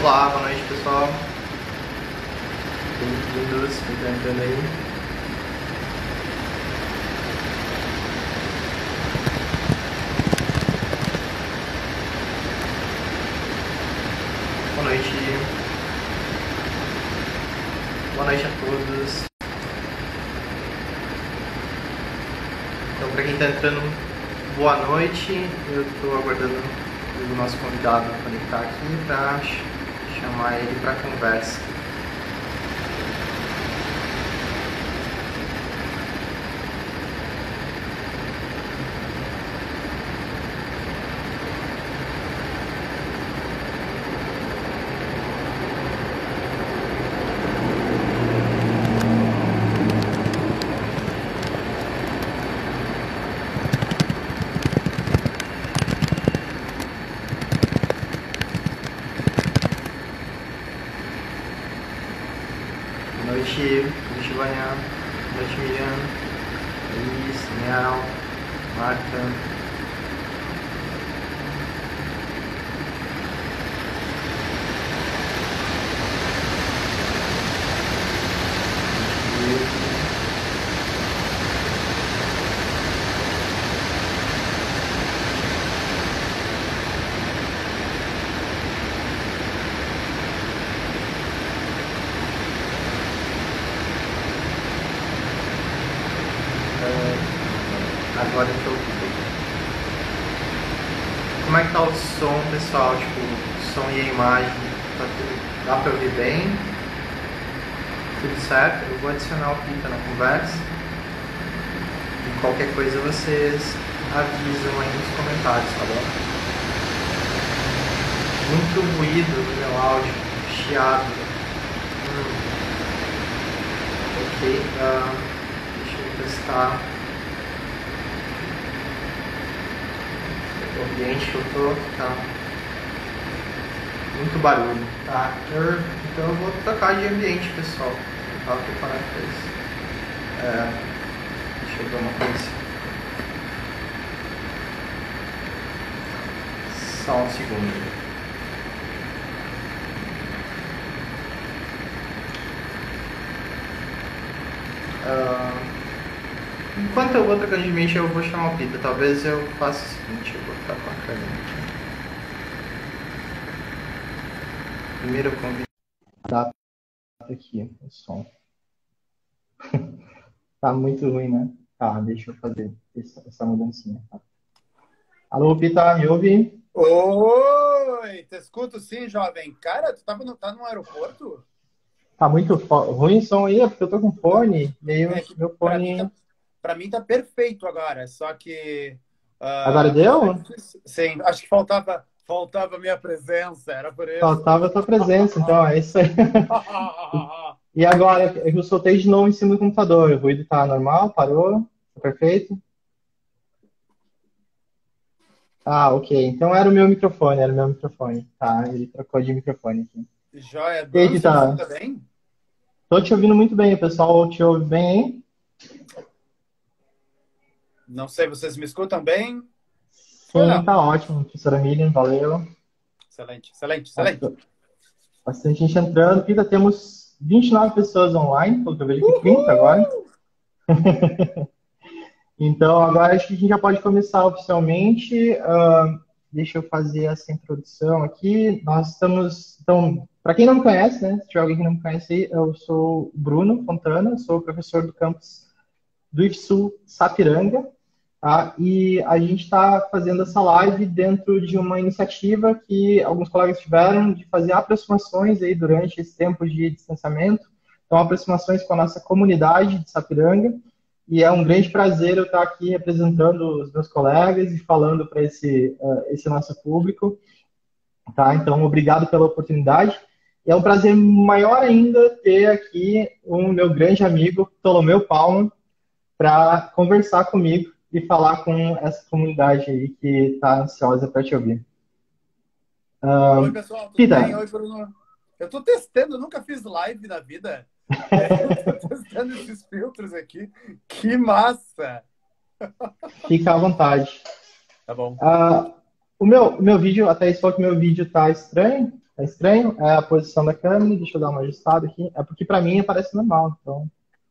Olá, boa noite, pessoal. Bem-vindos, quem tá entrando aí. Boa noite. Boa noite a todos. Então, para quem está entrando, boa noite. Eu estou aguardando o nosso convidado conectar aqui para chamar ele para conversa. Boa noite, Vânia. Boa noite, Miriam. Luiz, Daniel, Marta. Agora eu tô... Como é que tá o som, pessoal? Tipo, o som e a imagem, tá tudo... dá pra ouvir bem? Tudo certo? Eu vou adicionar o Pita na conversa. E qualquer coisa vocês avisam aí nos comentários, tá bom? Muito ruído no meu áudio, chiado. Ok, deixa eu testar. O ambiente que eu tô tá muito barulho, tá? Então eu vou trocar de ambiente, pessoal. Eu tava preparado pra isso. Deixa eu ver uma coisa. Só um segundo. Enquanto eu vou trocando de ambiente, eu vou chamar o Pita. Talvez eu faça o seguinte, eu vou ficar com a câmera aqui. Primeiro eu convido aqui o som. Tá muito ruim, né? Tá, deixa eu fazer essa mudancinha. Tá. Alô, Pita, me ouve? Oi, te escuto sim, jovem. Cara, tu tá no aeroporto? Tá muito ruim o som aí, é porque eu tô com fone, meio É que meu pra mim tá, fone... pra mim tá perfeito agora, só que Agora deu? sim, acho que faltava a minha presença, era por isso. Faltava a tua presença, então é isso aí. E agora, eu soltei de novo em cima do computador, o ruído tá normal, parou, tá perfeito? Ah, ok. Então era o meu microfone. Tá, ele trocou de microfone aqui. Joia, E aí, Bruno, você me Tita? escuta bem? Tô te ouvindo muito bem, o pessoal te ouve bem, hein? Não sei, vocês me escutam bem? Ou Sim, não? tá ótimo, professora Miriam, valeu. Excelente, excelente, excelente. Bast- Bastante gente entrando. Tita, temos 29 pessoas online, pelo que eu vejo aqui, 30 agora. Uhul! Então, agora acho que a gente já pode começar oficialmente. Deixa eu fazer essa introdução aqui. Nós estamos. Então, para quem não me conhece, né? Se tiver alguém que não me conhece, eu sou o Bruno Fontana, sou professor do campus do IFSU Sapiranga. Tá? E a gente está fazendo essa live dentro de uma iniciativa que alguns colegas tiveram de fazer aproximações aí durante esse tempo de distanciamento. Então, aproximações com a nossa comunidade de Sapiranga. E é um grande prazer eu estar aqui representando os meus colegas e falando para esse nosso público. Tá? Então, obrigado pela oportunidade. E é um prazer maior ainda ter aqui o meu grande amigo, Ptolomeu Palma, para conversar comigo e falar com essa comunidade aí que está ansiosa para te ouvir. Oi, pessoal, tudo bem? Pita, Oi, Bruno. Eu tô testando, eu nunca fiz live na vida. Eu tô testando esses filtros aqui. Que massa! fica à vontade. Tá bom. O meu vídeo, até isso falou que meu vídeo tá estranho. É estranho? É a posição da câmera, deixa eu dar uma ajustada aqui. É porque para mim aparece normal, então...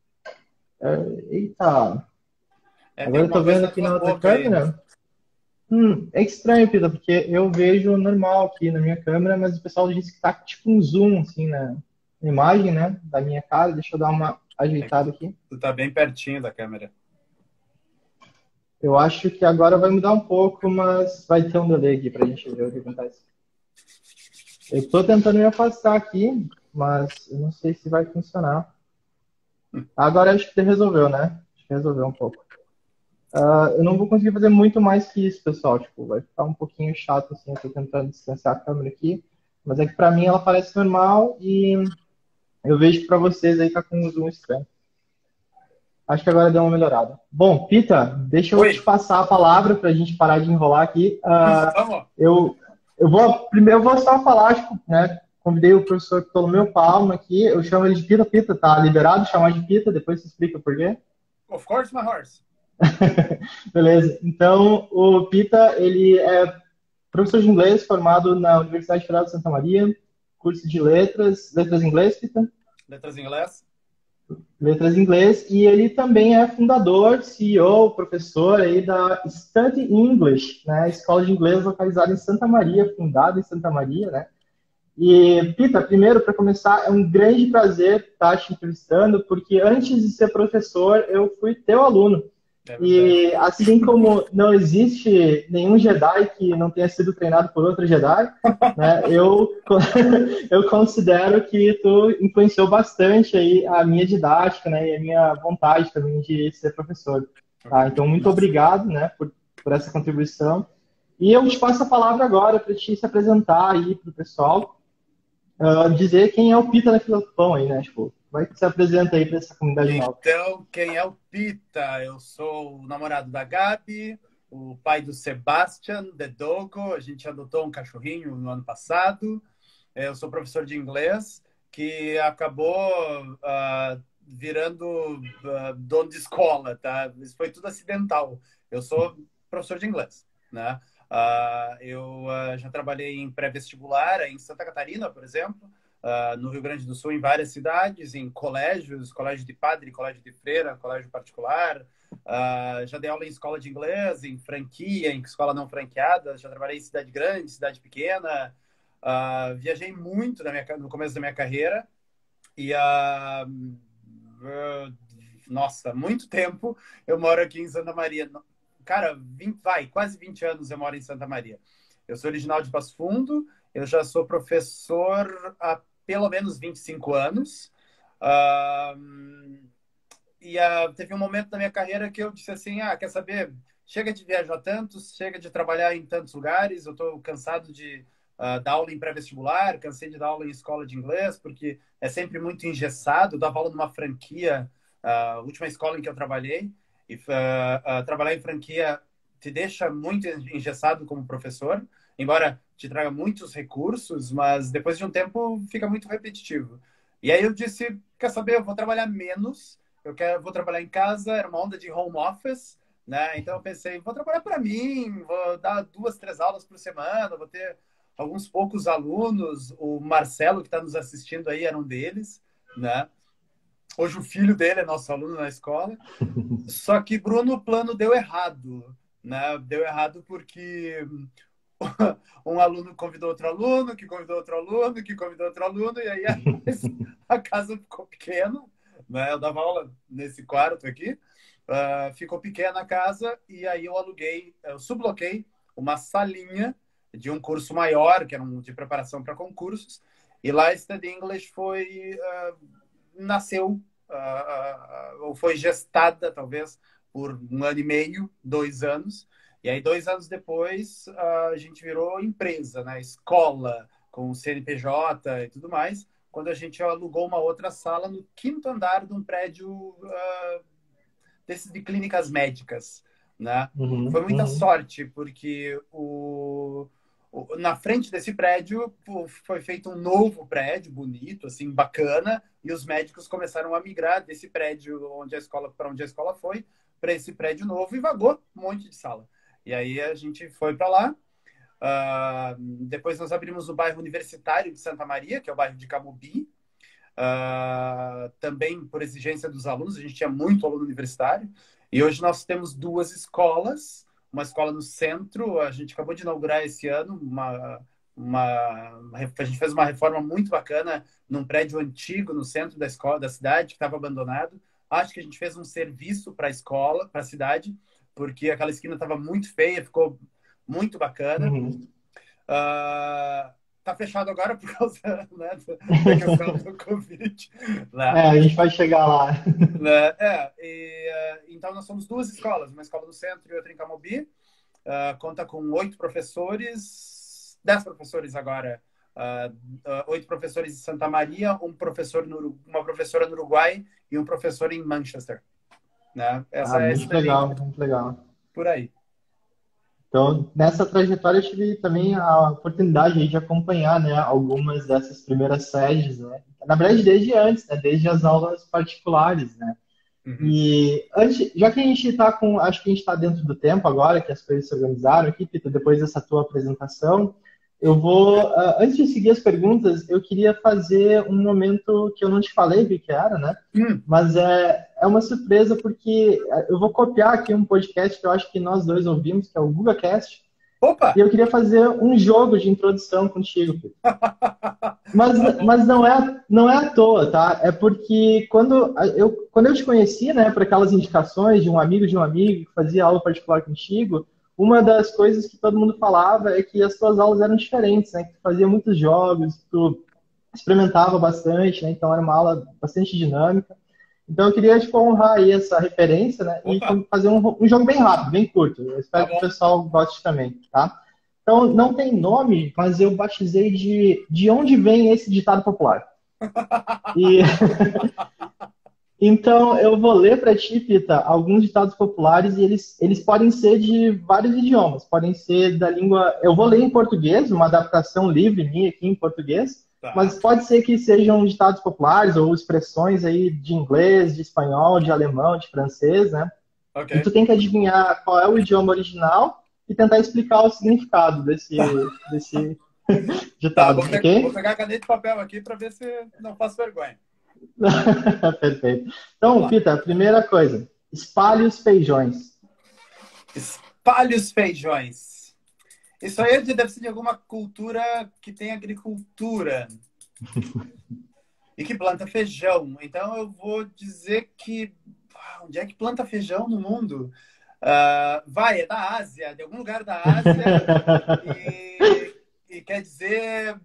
Eita! Tem Agora eu tô alguma coisa vendo na aqui tua na outra boca aí. câmera. É estranho, Pita, porque eu vejo normal aqui na minha câmera, mas o pessoal disse que tá tipo um zoom, assim, na imagem, né, da minha cara. Deixa eu dar uma É que ajeitada aqui. tu tá bem pertinho da câmera. Eu acho que agora vai mudar um pouco, mas vai ter um delay aqui pra gente ver o que acontece. Eu tô tentando me afastar aqui, mas eu não sei se vai funcionar. Agora acho que resolveu, né? Acho que resolveu um pouco. Eu não vou conseguir fazer muito mais que isso, pessoal. Tipo, vai ficar um pouquinho chato, assim. Eu tô tentando distanciar a câmera aqui. Mas é que pra mim ela parece normal e eu vejo que pra vocês aí tá com um zoom estranho. Acho que agora deu uma melhorada. Bom, Pita, deixa eu te Oi, passar a palavra para a gente parar de enrolar aqui. vamos. Eu, eu vou só falar, tipo, né? Convidei o professor Ptolomeu Palma aqui. Eu chamo ele de Pita. Pita, tá liberado chamar de Pita. Depois você explica por quê. Of course, my horse. Beleza. Então, o Pita, ele é professor de inglês formado na Universidade Federal de Santa Maria, curso de letras em inglês, Pita. Letras em inglês. Letras em inglês, e ele também é fundador, CEO, professor aí da Study English, né? Escola de inglês localizada em Santa Maria, fundada em Santa Maria, né? E, Pita, primeiro, para começar, é um grande prazer estar te entrevistando, porque antes de ser professor, eu fui teu aluno. É verdade. E assim como não existe nenhum Jedi que não tenha sido treinado por outro Jedi, né, eu considero que tu influenciou bastante aí a minha didática, né, e a minha vontade também de ser professor. Tá? Então, muito Nossa. obrigado, né, por essa contribuição. E eu te passo a palavra agora para te se apresentar aí para o pessoal, dizer quem é o Pita na fila do pão aí, né? Tipo, vai que se apresenta aí para essa comunidade nova. Então, quem é o Pita? Eu sou o namorado da Gabi, o pai do Sebastian, de Dogo. A gente adotou um cachorrinho no ano passado. Eu sou professor de inglês, que acabou virando dono de escola, tá? Isso foi tudo acidental. Eu sou professor de inglês, né? Eu já trabalhei em pré-vestibular em Santa Catarina, por exemplo, no Rio Grande do Sul, em várias cidades, em colégios, colégio de padre, colégio de freira, colégio particular. Já dei aula em escola de inglês, em franquia, em escola não franqueada. Já trabalhei em cidade grande, cidade pequena. Viajei muito no começo da minha carreira e nossa, muito tempo eu moro aqui em Santa Maria. Cara, quase 20 anos eu moro em Santa Maria. Eu sou original de Passo Fundo, eu já sou professor há pelo menos 25 anos. E teve um momento da minha carreira que eu disse assim, quer saber? Chega de viajar tanto, chega de trabalhar em tantos lugares, eu estou cansado de dar aula em pré-vestibular, cansei de dar aula em escola de inglês, porque é sempre muito engessado, eu dava aula numa franquia, a última escola em que eu trabalhei, e trabalhar em franquia te deixa muito engessado como professor, embora te traga muitos recursos, mas depois de um tempo fica muito repetitivo. E aí eu disse, quer saber, eu vou trabalhar menos, vou trabalhar em casa, era uma onda de home office, né? Então eu pensei, vou trabalhar para mim, vou dar 2, 3 aulas por semana, vou ter alguns poucos alunos. O Marcelo, que está nos assistindo aí, era um deles, né? Hoje o filho dele é nosso aluno na escola. Só que, Bruno, o plano deu errado, né? Deu errado porque um aluno convidou outro aluno, que convidou outro aluno, que convidou outro aluno, e aí a casa ficou pequena, né? Eu dava aula nesse quarto aqui, ficou pequena a casa, e aí eu subloquei uma salinha de um curso maior, que era de preparação para concursos, e lá Study English nasceu, ou foi gestada, talvez, por 1 ano e meio, 2 anos. E aí, 2 anos depois, a gente virou empresa, né? Escola, com CNPJ e tudo mais, quando a gente alugou uma outra sala no quinto andar de um prédio desses de clínicas médicas, né? Foi Uhum, muita uhum. sorte, porque na frente desse prédio foi feito um novo prédio, bonito, assim, bacana, e os médicos começaram a migrar desse prédio para onde a escola foi, para esse prédio novo, e vagou um monte de sala. E aí a gente foi para lá. Depois nós abrimos no bairro Universitário de Santa Maria, que é o bairro de Camobi. Também por exigência dos alunos, a gente tinha muito aluno universitário. E hoje nós temos 2 escolas. Uma escola no centro, a gente acabou de inaugurar esse ano, a gente fez uma reforma muito bacana num prédio antigo no centro da escola da cidade, que estava abandonado. Acho que a gente fez um serviço para a escola, para a cidade, porque aquela esquina estava muito feia, ficou muito bacana. Uhum. Tá fechado agora por causa, né, da questão do Covid. Né? A gente vai chegar lá. Né? Então, nós somos 2 escolas, uma escola no centro e outra em Camobi. Conta com 8 professores, 10 professores agora. 8 professores em Santa Maria, uma professora no Uruguai e um professor em Manchester. Né? Essa é Muito legal, muito legal. Por aí. Então, nessa trajetória, eu tive também a oportunidade aí de acompanhar, né, algumas dessas primeiras sedes, né? Na verdade, desde antes, né, desde as aulas particulares, né? Uhum. E antes, já que a gente está com, acho que a gente está dentro do tempo agora, que as coisas se organizaram aqui, Peter, depois dessa tua apresentação, eu vou, antes de seguir as perguntas, eu queria fazer um momento que eu não te falei o que era, né? Mas é uma surpresa porque eu vou copiar aqui um podcast que eu acho que nós dois ouvimos, que é o GugaCast. Opa! E eu queria fazer um jogo de introdução contigo, Peter. Mas não é à toa, tá? É porque quando eu te conheci, né, por aquelas indicações de um amigo que fazia aula particular contigo, uma das coisas que todo mundo falava é que as tuas aulas eram diferentes, né? Que tu fazia muitos jogos, tu experimentava bastante, né? Então era uma aula bastante dinâmica. Então eu queria, tipo, honrar aí essa referência, né? E fazer um jogo bem rápido, bem curto. Eu espero que o pessoal goste também, tá? Então não tem nome, mas eu batizei de onde vem esse ditado popular. E... Então, eu vou ler para ti, Pita, alguns ditados populares e eles podem ser de vários idiomas. Podem ser da língua... Eu vou ler em português, uma adaptação livre minha aqui em português, mas pode ser que sejam ditados populares ou expressões aí de inglês, de espanhol, de alemão, de francês, né? Okay. E tu tem que adivinhar qual é o idioma original e tentar explicar o significado desse ditado, ok? Vou pegar a caneta e papel aqui para ver se não faço vergonha. Perfeito. Então, Pita, a primeira coisa, espalhe os feijões. Espalhe os feijões. Isso aí deve ser de alguma cultura que tem agricultura e que planta feijão. Então, eu vou dizer que... Onde é que planta feijão no mundo? É da Ásia, de algum lugar da Ásia. e quer dizer...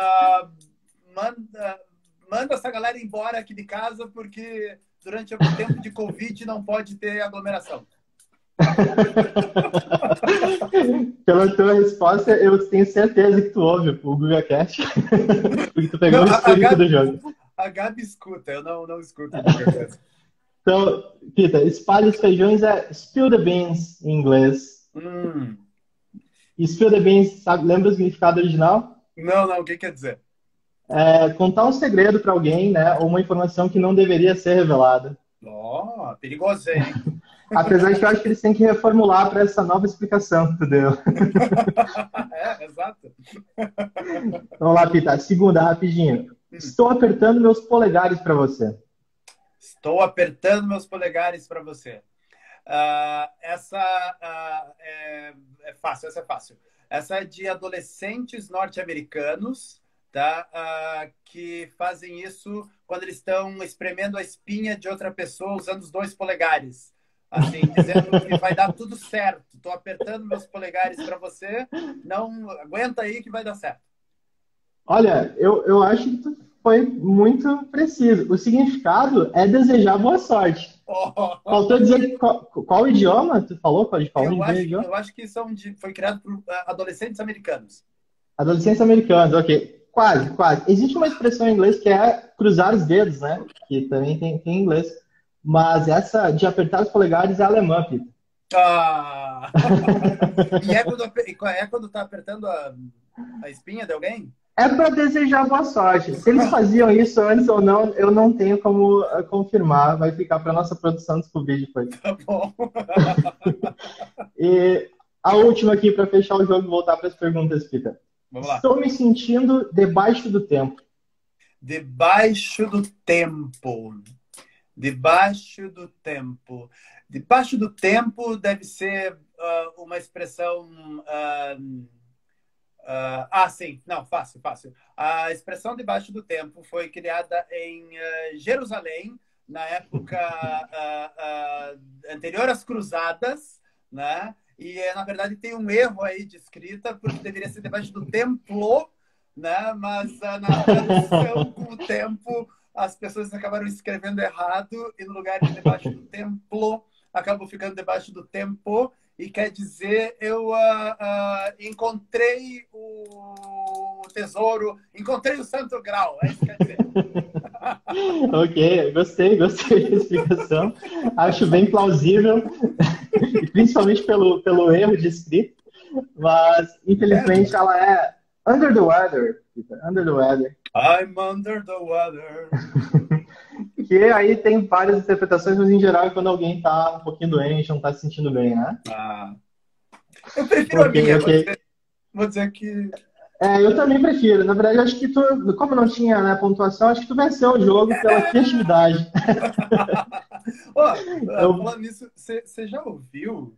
Manda essa galera embora aqui de casa porque durante o tempo de Covid não pode ter aglomeração. Pela tua resposta, eu tenho certeza que tu ouve o GugaCast. Porque tu pegou o espírito do jogo. A Gabi escuta, eu não escuto o GugaCast. Então, Pita, espalhe os feijões é spill the beans em inglês. E spill the beans, sabe, lembra o significado original? Não, o que quer dizer? Contar um segredo para alguém, né? Ou uma informação que não deveria ser revelada. Perigoso, hein? Apesar de que eu acho que eles têm que reformular para essa nova explicação que tu deu. Exato. Vamos lá, Pita. Segunda, rapidinho. Estou apertando meus polegares para você. Estou apertando meus polegares para você. Essa é fácil, essa é fácil. Essa é de adolescentes norte-americanos, tá? Que fazem isso quando eles estão espremendo a espinha de outra pessoa usando os 2 polegares. Assim, dizendo que vai dar tudo certo. Estou apertando meus polegares para você. Não aguenta aí que vai dar certo. Olha, eu acho que tu foi muito preciso. O significado é desejar boa sorte. Faltou dizer qual idioma tu falou? Eu acho que foi criado por adolescentes americanos. Adolescentes americanos, ok. Quase. Existe uma expressão em inglês que é cruzar os dedos, né? Que também tem em inglês. Mas essa de apertar os polegares é alemã, Peter. E é quando tá apertando a espinha de alguém? É para desejar boa sorte. Se eles faziam isso antes ou não, eu não tenho como confirmar. Vai ficar para nossa produção descobrir depois. Tá bom. E A última aqui para fechar o jogo e voltar para as perguntas, Pita. Vamos lá. Estou me sentindo debaixo do tempo. Debaixo do tempo. Debaixo do tempo. Debaixo do tempo deve ser uma expressão. Sim. Não, fácil, fácil. A expressão debaixo do tempo foi criada em Jerusalém, na época anterior às Cruzadas, né? E, na verdade, tem um erro aí de escrita, porque deveria ser debaixo do templo, né? Mas na tradução, com o tempo, as pessoas acabaram escrevendo errado e no lugar de debaixo do templo, acabou ficando debaixo do tempo e quer dizer eu encontrei o tesouro, encontrei o santo grau, é isso que quer dizer. Ok, gostei da explicação. Acho bem plausível, e principalmente pelo erro de escrita, mas infelizmente ela é under the weather, under the weather. I'm under the weather. Que aí tem várias interpretações, mas em geral é quando alguém tá um pouquinho doente, não tá se sentindo bem, né? Eu prefiro a minha, okay. Vou dizer que... Eu também prefiro. Na verdade, acho que tu, como não tinha, né, pontuação, acho que tu venceu o jogo pela criatividade. Falando nisso, você já ouviu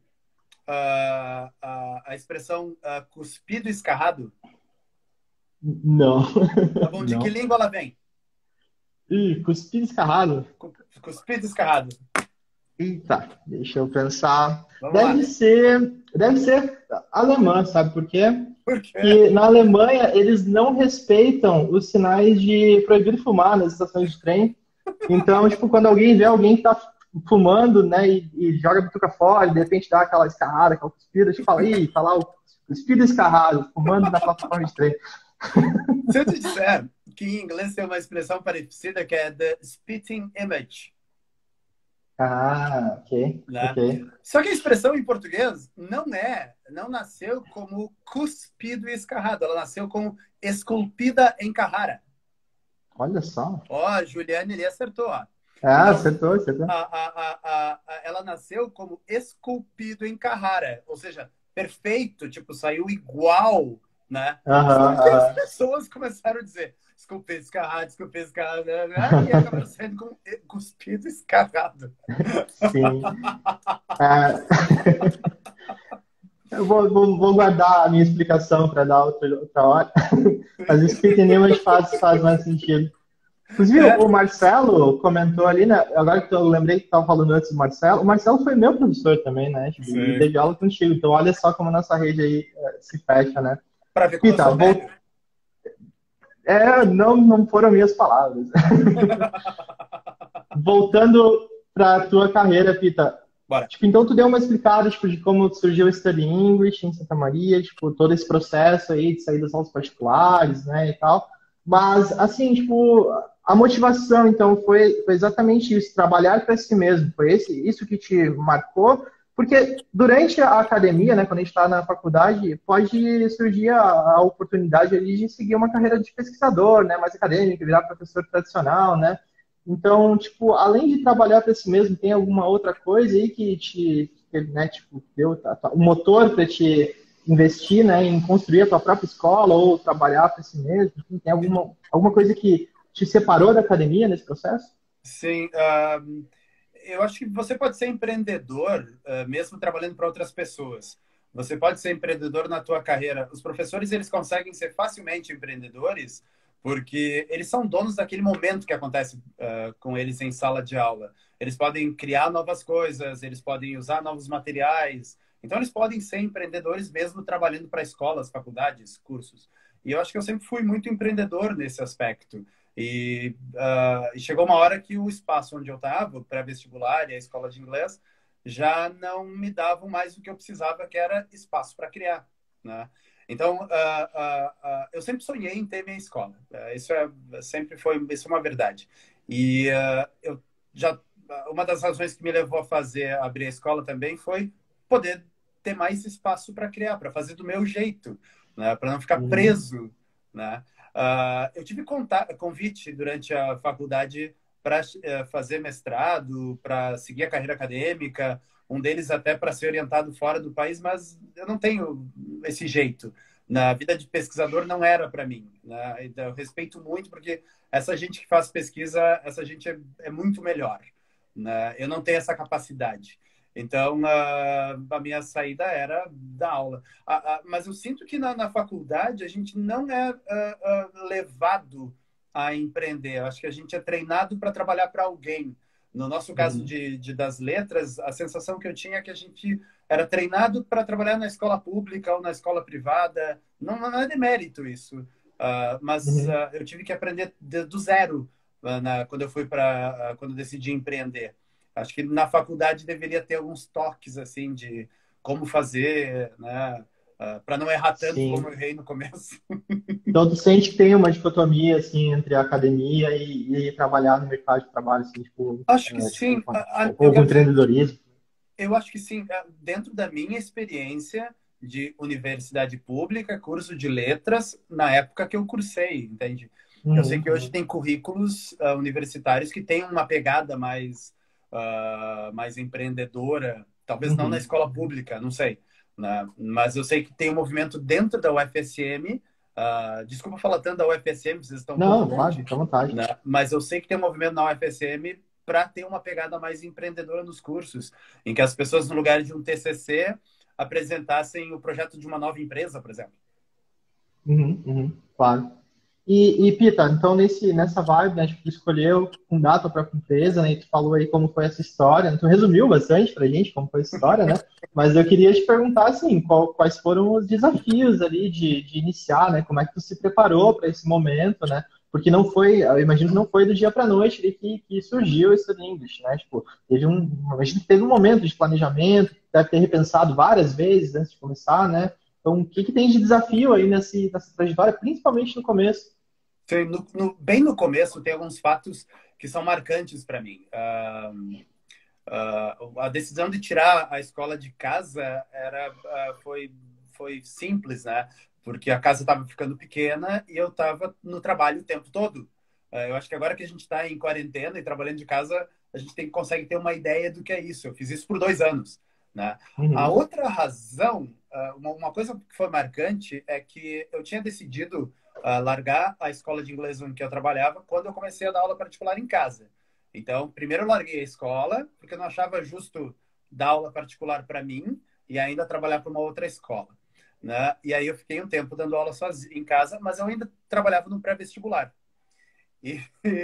a expressão cuspido escarrado? Não. Tá bom, de não. que língua ela vem? Cuspido escarrado. Cuspido escarrado. Eita, deixa eu pensar. Vamos Deve ser alemã, sabe por quê? Por quê? Porque na Alemanha eles não respeitam os sinais de proibido fumar nas estações de trem. Então, tipo, quando alguém vê alguém que tá fumando, né, e joga bituca fora, e de repente dá aquela escarrada, aquela cuspida, a gente fala, ih, tá lá o cuspido escarrado, fumando na plataforma de trem. Se eu te disser que em inglês tem uma expressão parecida que é the spitting image. Ok, Né? ok. Só que a expressão em português não nasceu como cuspido e escarrado, ela nasceu como esculpida em Carrara. Olha só. A Juliane ali acertou, ó. Então, acertou. acertou. Ela nasceu como esculpido em Carrara, ou seja, perfeito, tipo, saiu igual, né? As pessoas começaram a dizer esculpido, escarrado, né? E acabaram saindo com cuspido escarrado. Sim. Eu vou guardar a minha explicação para dar outra hora. Mas o Speaking Image faz mais sentido. Inclusive, o Marcelo comentou ali, né? Agora que eu lembrei que estava falando antes do Marcelo, o Marcelo foi meu professor também, né? Tipo, ele teve aula contigo. Então, olha só como a nossa rede aí se fecha, né? Para ver como eu sou velho. Não foram minhas palavras. Voltando para a tua carreira, Pita. Bora. Tipo, então tu deu uma explicada, tipo, de como surgiu o Study English em Santa Maria, tipo, todo esse processo aí de sair das aulas particulares, né, e tal. Mas, assim, tipo, a motivação, então, foi exatamente isso, trabalhar para si mesmo. Foi isso que te marcou? Porque durante a academia, né, quando a gente está na faculdade, pode surgir a oportunidade ali de seguir uma carreira de pesquisador, né, mais acadêmica, virar professor tradicional, né? Então, tipo, além de trabalhar para si mesmo, tem alguma outra coisa aí que né, tipo, deu um motor para te investir, né, em construir a tua própria escola ou trabalhar para si mesmo? Enfim, tem alguma coisa que te separou da academia nesse processo? Sim, eu acho que você pode ser empreendedor mesmo trabalhando para outras pessoas. Você pode ser empreendedor na tua carreira. Os professores, eles conseguem ser facilmente empreendedores porque eles são donos daquele momento que acontece com eles em sala de aula. Eles podem criar novas coisas, eles podem usar novos materiais. Então, eles podem ser empreendedores mesmo trabalhando para escolas, faculdades, cursos. E eu acho que eu sempre fui muito empreendedor nesse aspecto. E chegou uma hora que o espaço onde eu estava, pré-vestibular e a escola de inglês, já não me davam mais o que eu precisava, que era espaço para criar, né? Então, eu sempre sonhei em ter minha escola. Isso é uma verdade. E uma das razões que me levou a abrir a escola também foi poder ter mais espaço para criar, para fazer do meu jeito, né? Para não ficar preso, né? Eu tive convite durante a faculdade para fazer mestrado, para seguir a carreira acadêmica, um deles até para ser orientado fora do país, mas eu não tenho esse jeito. Na vida de pesquisador não era para mim, né? Então, eu respeito muito porque essa gente que faz pesquisa, essa gente é muito melhor, né? Eu não tenho essa capacidade. Então, a minha saída era dar aula. Mas eu sinto que na faculdade a gente não é levado a empreender. Eu acho que a gente é treinado para trabalhar para alguém. No nosso caso Uhum. das letras, a sensação que eu tinha é que a gente era treinado para trabalhar na escola pública ou na escola privada. Não é demérito isso. Mas Uhum. eu tive que aprender do zero quando eu fui quando eu decidi empreender. Acho que na faculdade deveria ter alguns toques assim de como fazer, né? Para não errar tanto como eu Sim. errei no começo. Então, tu sente que tem uma dicotomia, assim, entre a academia e trabalhar no mercado de trabalho, assim, tipo, Acho que sim. Eu ou com quero dizer, empreendedorismo. eu acho que sim. Dentro da minha experiência de universidade pública, curso de letras, na época que eu cursei, entende? Eu sei Uhum, que hoje uhum, tem currículos universitários que têm uma pegada mais empreendedora, talvez não na uhum. escola pública, não sei, né? Mas eu sei que tem um movimento dentro da UFSM. Desculpa falar tanto da UFSM, vocês estão um pouco Não, claro, longe, fica à vontade. né? Mas eu sei que tem um movimento na UFSM para ter uma pegada mais empreendedora nos cursos, em que as pessoas, no lugar de um TCC, apresentassem o projeto de uma nova empresa, por exemplo. Uhum, uhum, claro. Pita, então nessa vibe, né, tipo, tu escolheu fundar a tua própria empresa, né, e tu falou aí como foi essa história, né, tu resumiu bastante pra gente como foi essa história, né, mas eu queria te perguntar, assim, quais foram os desafios ali de iniciar, né, como é que tu se preparou para esse momento, né, porque não foi, eu imagino que não foi do dia para noite ali que surgiu esse English, né, tipo, imagino que teve um momento de planejamento, deve ter repensado várias vezes antes de começar, né, então o que que tem de desafio aí nessa trajetória, principalmente no começo? Sim, bem no começo, tem alguns fatos que são marcantes para mim. A decisão de tirar a escola de casa foi simples, né? Porque a casa estava ficando pequena e eu estava no trabalho o tempo todo. Eu acho que agora que a gente está em quarentena e trabalhando de casa, a gente consegue ter uma ideia do que é isso. Eu fiz isso por 2 anos, né? A Uhum. outra razão, uma coisa que foi marcante é que eu tinha decidido largar a escola de inglês em que eu trabalhava quando eu comecei a dar aula particular em casa. Então, primeiro eu larguei a escola, porque eu não achava justo dar aula particular para mim e ainda trabalhar para uma outra escola, né? E aí eu fiquei um tempo dando aula sozinho em casa, mas eu ainda trabalhava no pré-vestibular. E,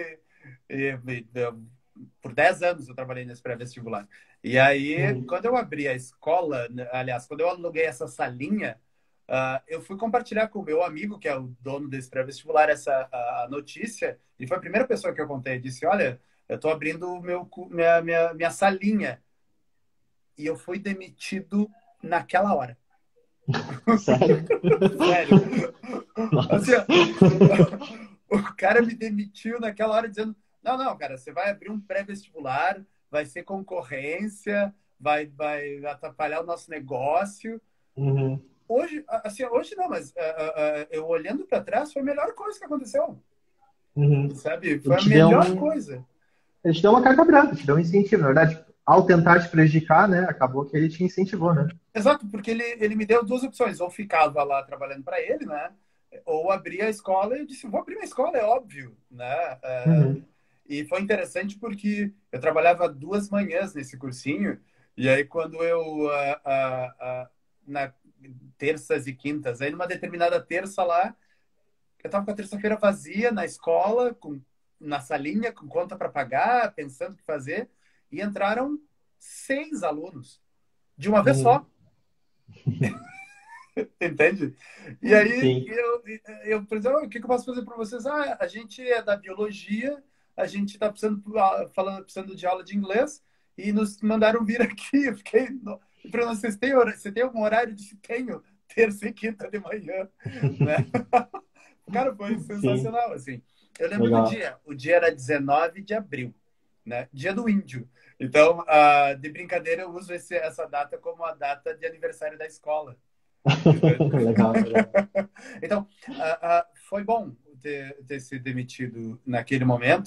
por 10 anos eu trabalhei nesse pré-vestibular. E aí, Uhum. quando eu abri a escola, aliás, quando eu aluguei essa salinha, eu fui compartilhar com o meu amigo, que é o dono desse pré-vestibular, essa a notícia. E foi a primeira pessoa que eu contei. Disse: Olha, eu estou abrindo minha salinha. E eu fui demitido naquela hora. Sério? Sério. Assim, Nossa. ó, o cara me demitiu naquela hora dizendo: Não, não, cara, você vai abrir um pré-vestibular, vai ser concorrência, vai atrapalhar o nosso negócio. Uhum. Hoje, assim, hoje não, mas eu olhando para trás, foi a melhor coisa que aconteceu, Uhum. sabe? Ele Foi a te deu melhor um, coisa. ele te deu uma carta branca, te deu um incentivo. Na verdade, ao tentar te prejudicar, né, acabou que ele te incentivou, né? Exato, porque ele me deu duas opções. Ou ficava lá trabalhando para ele, né? Ou abria a escola e eu disse, vou abrir uma escola, é óbvio, né? Uhum. E foi interessante porque eu trabalhava 2 manhãs nesse cursinho, e aí quando na terças e quintas, aí numa determinada terça lá, eu estava com a terça-feira vazia na escola, na salinha, com conta para pagar, pensando o que fazer, e entraram 6 alunos, de uma vez Uhum. só. Entende? E aí Sim. eu pensei, o que eu posso fazer para vocês? A gente é da biologia, a gente está precisando de aula de inglês e nos mandaram vir aqui. Eu fiquei, para vocês têm você tem algum horário? Eu disse, tenho, terça e quinta de manhã, né? Cara, foi Sim. sensacional, assim. Eu lembro do Legal. dia. O dia era 19 de abril, né? Dia do índio. Então, de brincadeira, eu uso essa data como a data de aniversário da escola. Legal, legal. Então, foi bom ter sido demitido naquele momento,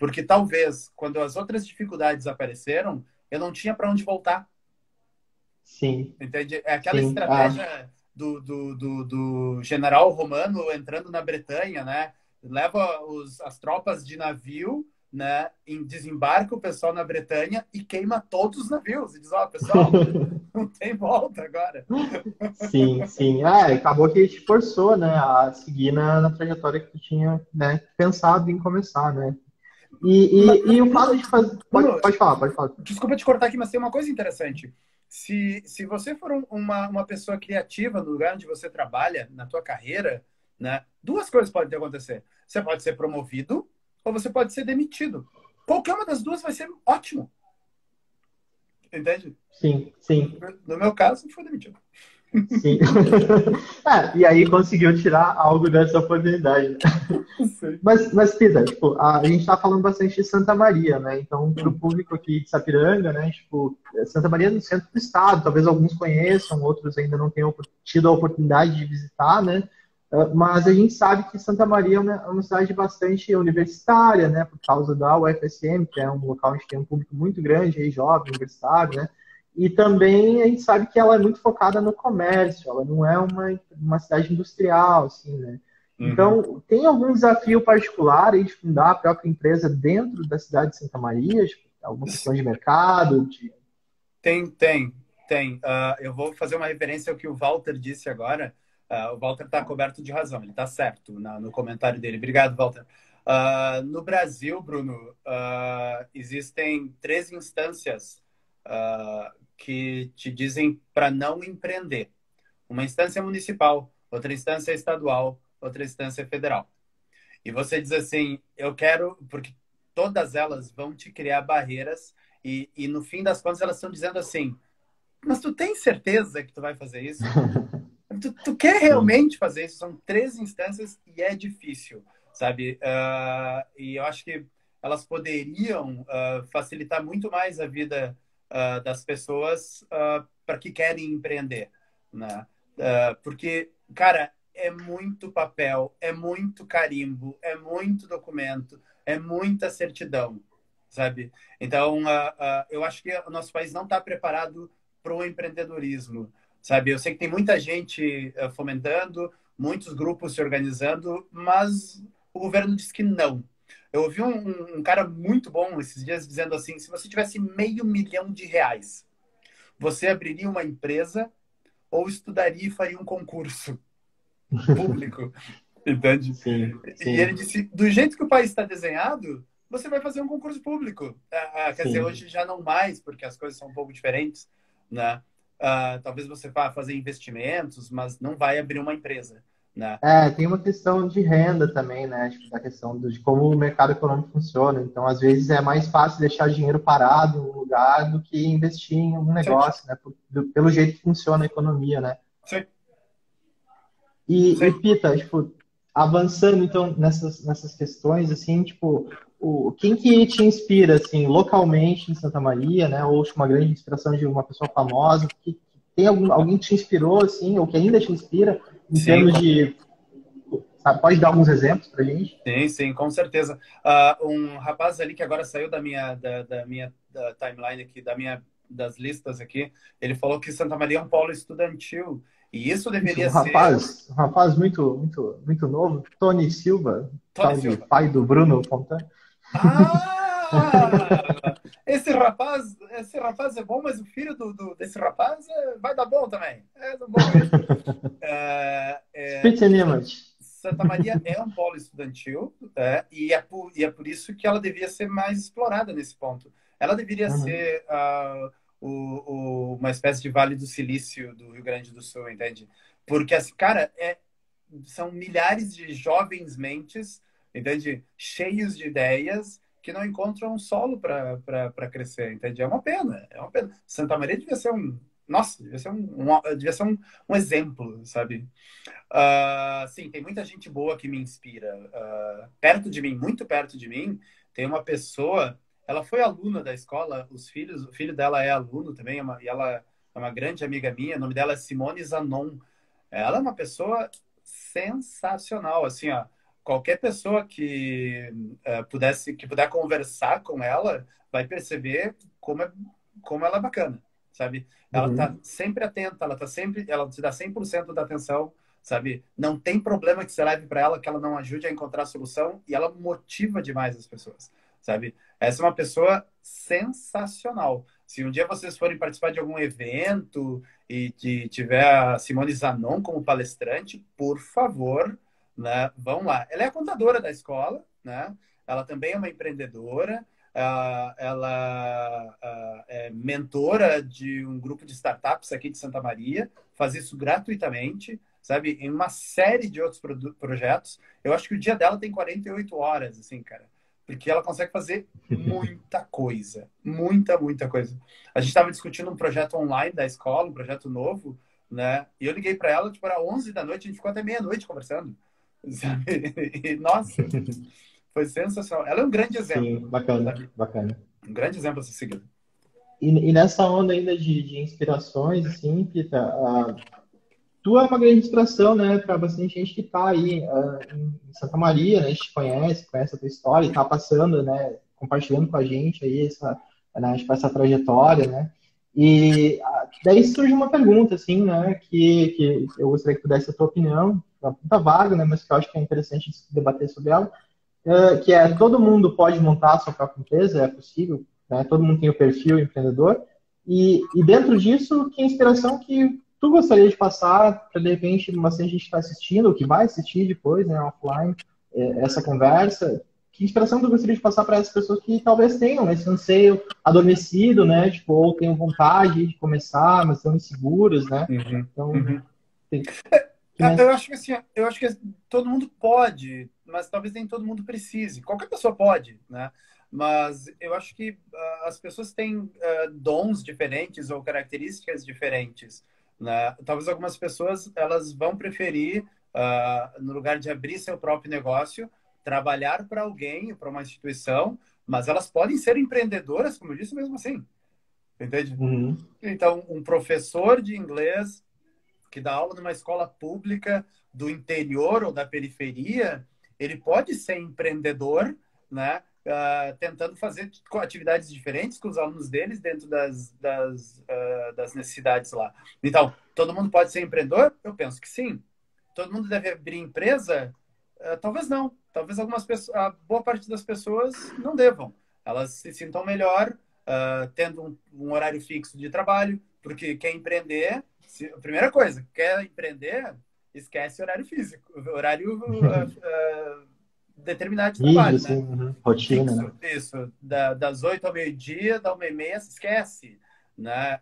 Porque talvez, quando as outras dificuldades apareceram, eu não tinha para onde voltar. Sim, Entende? É aquela sim. Ah, estratégia do general romano entrando na Bretanha, né? Leva as tropas de navio, né? Desembarca o pessoal na Bretanha e queima todos os navios. E diz, ó, pessoal, não tem volta agora. sim, sim. Acabou que te forçou, né, a seguir na trajetória que tu tinha, né, pensado em começar, né? E o fato Bruno, de fazer. Bruno, Pode falar, pode falar. desculpa te cortar aqui, mas tem uma coisa interessante. Se você for uma pessoa criativa no lugar onde você trabalha, na tua carreira, né, duas coisas podem acontecer. Você pode ser promovido ou você pode ser demitido. Qualquer uma das duas vai ser ótimo. Entende? Sim, sim. No meu caso, foi demitido. Sim. E aí conseguiu tirar algo dessa oportunidade. Sim. Mas Pita, tipo, a gente está falando bastante de Santa Maria, né? Então, para o público aqui de Sapiranga, né? Tipo, Santa Maria é no centro do estado, talvez alguns conheçam, outros ainda não tenham tido a oportunidade de visitar, né? Mas a gente sabe que Santa Maria é uma cidade bastante universitária, né? Por causa da UFSM, que é um local onde tem um público muito grande, aí, jovem, universitário, né? E também a gente sabe que ela é muito focada no comércio, ela não é uma cidade industrial, assim, né? Uhum. Então, tem algum desafio particular aí de fundar a própria empresa dentro da cidade de Santa Maria? Tipo, alguma questão de mercado? Tem. Eu vou fazer uma referência ao que o Walter disse agora. O Walter está coberto de razão, ele está certo no comentário dele. Obrigado, Walter. No Brasil, Bruno, existem três instâncias que te dizem para não empreender. Uma instância municipal, outra instância estadual, outra instância federal. E você diz assim, eu quero, porque todas elas vão te criar barreiras e no fim das contas elas estão dizendo assim, mas tu tem certeza que tu vai fazer isso? Tu quer Sim. realmente fazer isso? São três instâncias e é difícil, sabe? E eu acho que elas poderiam facilitar muito mais a vida das pessoas para que querem empreender, né? Porque, cara, é muito papel, é muito carimbo, é muito documento, é muita certidão, sabe? Então, eu acho que o nosso país não está preparado para o empreendedorismo, sabe? Eu sei que tem muita gente fomentando, muitos grupos se organizando, mas o governo diz que não. Eu ouvi um cara muito bom esses dias dizendo assim, se você tivesse R$ 500 mil, você abriria uma empresa ou estudaria e faria um concurso público, entende? Sim, E ele sim, disse, do jeito que o país está desenhado, você vai fazer um concurso público. Quer dizer, sim. hoje já não mais, porque as coisas são um pouco diferentes, né? Talvez você vá fazer investimentos, mas não vai abrir uma empresa, né? Tem uma questão de renda também, né? Tipo, da questão de como o mercado econômico funciona. Então, às vezes, é mais fácil deixar dinheiro parado no lugar do que investir em algum Sim, negócio, né? Pelo jeito que funciona a economia, né? sim, E sim. Pita, tipo, avançando então nessas questões, assim, tipo, quem que te inspira, assim, localmente em Santa Maria, né? Ou tipo, uma grande inspiração de uma pessoa famosa? Tem alguém que te inspirou, assim, ou que ainda te inspira em Sim, termos de, sabe, pode dar alguns exemplos pra gente? sim, com certeza. Um rapaz ali que agora saiu da timeline aqui, das listas aqui, ele falou que Santa Maria é um polo estudantil. E isso Isso, deveria ser um rapaz muito novo, Tony Silva, Tony tal de Silva. pai do Bruno Fontana. Ah! Esse rapaz é bom, mas o filho desse rapaz vai dar bom também. É bom mesmo. Spitting Image. Santa Maria é um polo estudantil, e é por isso que ela devia ser mais explorada nesse ponto. Ela deveria Uhum. ser uma espécie de Vale do Silício do Rio Grande do Sul, entende? Porque, assim, cara, são milhares de jovens mentes, entende? Cheios de ideias que não encontram solo para crescer, entende? É uma pena, é uma pena. Santa Maria devia ser nossa, devia ser um exemplo, sabe? Sim, tem muita gente boa que me inspira. Perto de mim, muito perto de mim, tem uma pessoa. Ela foi aluna da escola, o filho dela é aluno também, e ela é uma grande amiga minha. O nome dela é Simone Zanon. Ela é uma pessoa sensacional, assim, ó. qualquer pessoa que que puder conversar com ela vai perceber como ela é bacana, sabe? Ela tá Uhum. sempre atenta, ela te dá 100% da atenção, sabe? Não tem problema que você leve para ela que ela não ajude a encontrar a solução e ela motiva demais as pessoas, sabe? Essa é uma pessoa sensacional. Se um dia vocês forem participar de algum evento tiver a Simone Zanon como palestrante, por favor, né, vão lá. Ela é a contadora da escola, né? Ela também é uma empreendedora. Ela é mentora de um grupo de startups aqui de Santa Maria, faz isso gratuitamente, sabe? Em uma série de outros projetos. Eu acho que o dia dela tem 48 horas, assim, cara. Porque ela consegue fazer muita coisa. Muita coisa. A gente estava discutindo um projeto online da escola, um projeto novo, né? E eu liguei para ela, tipo, era 11 da noite, a gente ficou até meia-noite conversando. Sabe? E, nossa, foi sensacional. Ela é um grande exemplo, Sim, bacana, sabe? bacana. Um grande exemplo a ser seguido. E nessa onda ainda de inspirações, assim, Pita, tu é uma grande inspiração, né, para bastante gente que está aí em Santa Maria, né, a gente conhece a tua história e está passando, né, compartilhando com a gente aí né, tipo, essa trajetória, né, e daí surge uma pergunta, assim, né, que eu gostaria que tu desse a tua opinião, é uma pergunta vaga, né, mas que eu acho que é interessante debater sobre ela, que é, todo mundo pode montar a sua própria empresa, é possível, né, todo mundo tem o perfil empreendedor, e dentro disso, que inspiração que tu gostaria de passar para, de repente, bastante gente que está assistindo, ou que vai assistir depois, né, offline, essa conversa, que inspiração tu gostaria de passar para essas pessoas que talvez tenham esse anseio adormecido, né, tipo, ou tenham vontade de começar, mas estão inseguros, né, Uhum, então, uhum. que mais... Eu acho que assim, eu acho que todo mundo pode, mas talvez nem todo mundo precise. Qualquer pessoa pode, né? Mas eu acho que as pessoas têm dons diferentes ou características diferentes, né? Talvez algumas pessoas elas vão preferir, no lugar de abrir seu próprio negócio, trabalhar para alguém, para uma instituição, mas elas podem ser empreendedoras, como eu disse, mesmo assim, entende? Uhum. Então, um professor de inglês que dá aula numa escola pública do interior ou da periferia, ele pode ser empreendedor, né? Tentando fazer atividades diferentes com os alunos deles dentro das necessidades lá. Então, todo mundo pode ser empreendedor? Eu penso que sim. Todo mundo deve abrir empresa? Talvez não. Talvez algumas pessoas, a boa parte das pessoas não devam. Elas se sintam melhor tendo um horário fixo de trabalho, porque quer empreender primeira coisa, quer empreender, esquece horário físico, horário determinado de Rígido, trabalho, assim, né? uhum. Rotina, né? Fixo, isso. Das 8 ao meio-dia, da 1h30, se esquece. Né?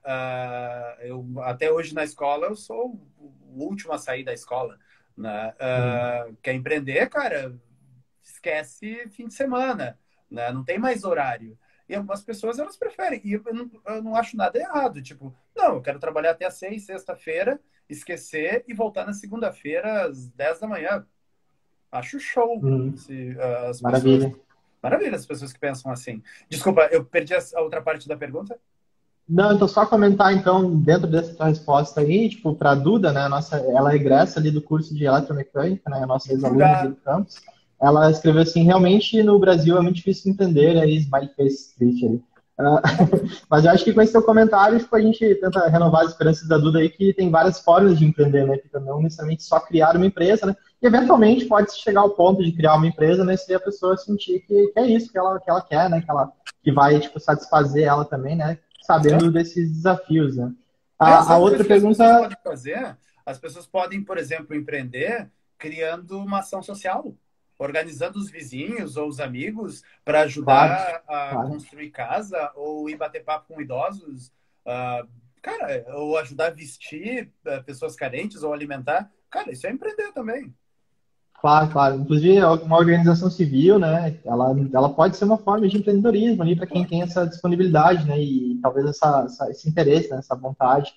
Eu, até hoje na escola, eu sou o último a sair da escola. Né? Uhum. Quer empreender, cara, esquece fim de semana. Né? Não tem mais horário. E algumas pessoas, elas preferem. E eu não acho nada errado. Tipo, não, eu quero trabalhar até às 6, sexta-feira, esquecer e voltar na segunda-feira às 10 da manhã. Acho show Uhum. se as pessoas. Maravilha. Maravilha, as pessoas que pensam assim. Desculpa, eu perdi a outra parte da pergunta. Não, então só comentar então dentro dessa tua resposta aí, tipo, para a Duda, né, a nossa, ela é egressa ali do curso de eletromecânica, né, a nossa ex-aluna ali Duda! do campus. Ela escreveu assim, realmente no Brasil é muito difícil entender aí smiley face triste ali. Ah, mas eu acho que com esse teu comentário, tipo, a gente tenta renovar as esperanças da Duda aí, que tem várias formas de empreender, né, Fica não necessariamente só criar uma empresa, né, e eventualmente pode chegar ao ponto de criar uma empresa, né, se a pessoa sentir que é isso que ela quer, né, que vai, tipo, satisfazer ela também, né, sabendo desses desafios, né. A Sabe o que eu outra acho que as pessoas pergunta, podem fazer? As pessoas podem, por exemplo, empreender criando uma ação social, organizando os vizinhos ou os amigos para claro, ajudar a claro. construir casa ou ir bater papo com idosos, ah, cara, ou ajudar a vestir pessoas carentes ou alimentar. Cara, isso é empreender também. Claro, claro. Inclusive, uma organização civil, né, ela pode ser uma forma de empreendedorismo ali para quem tem essa disponibilidade, né, e talvez esse interesse, né, essa vontade.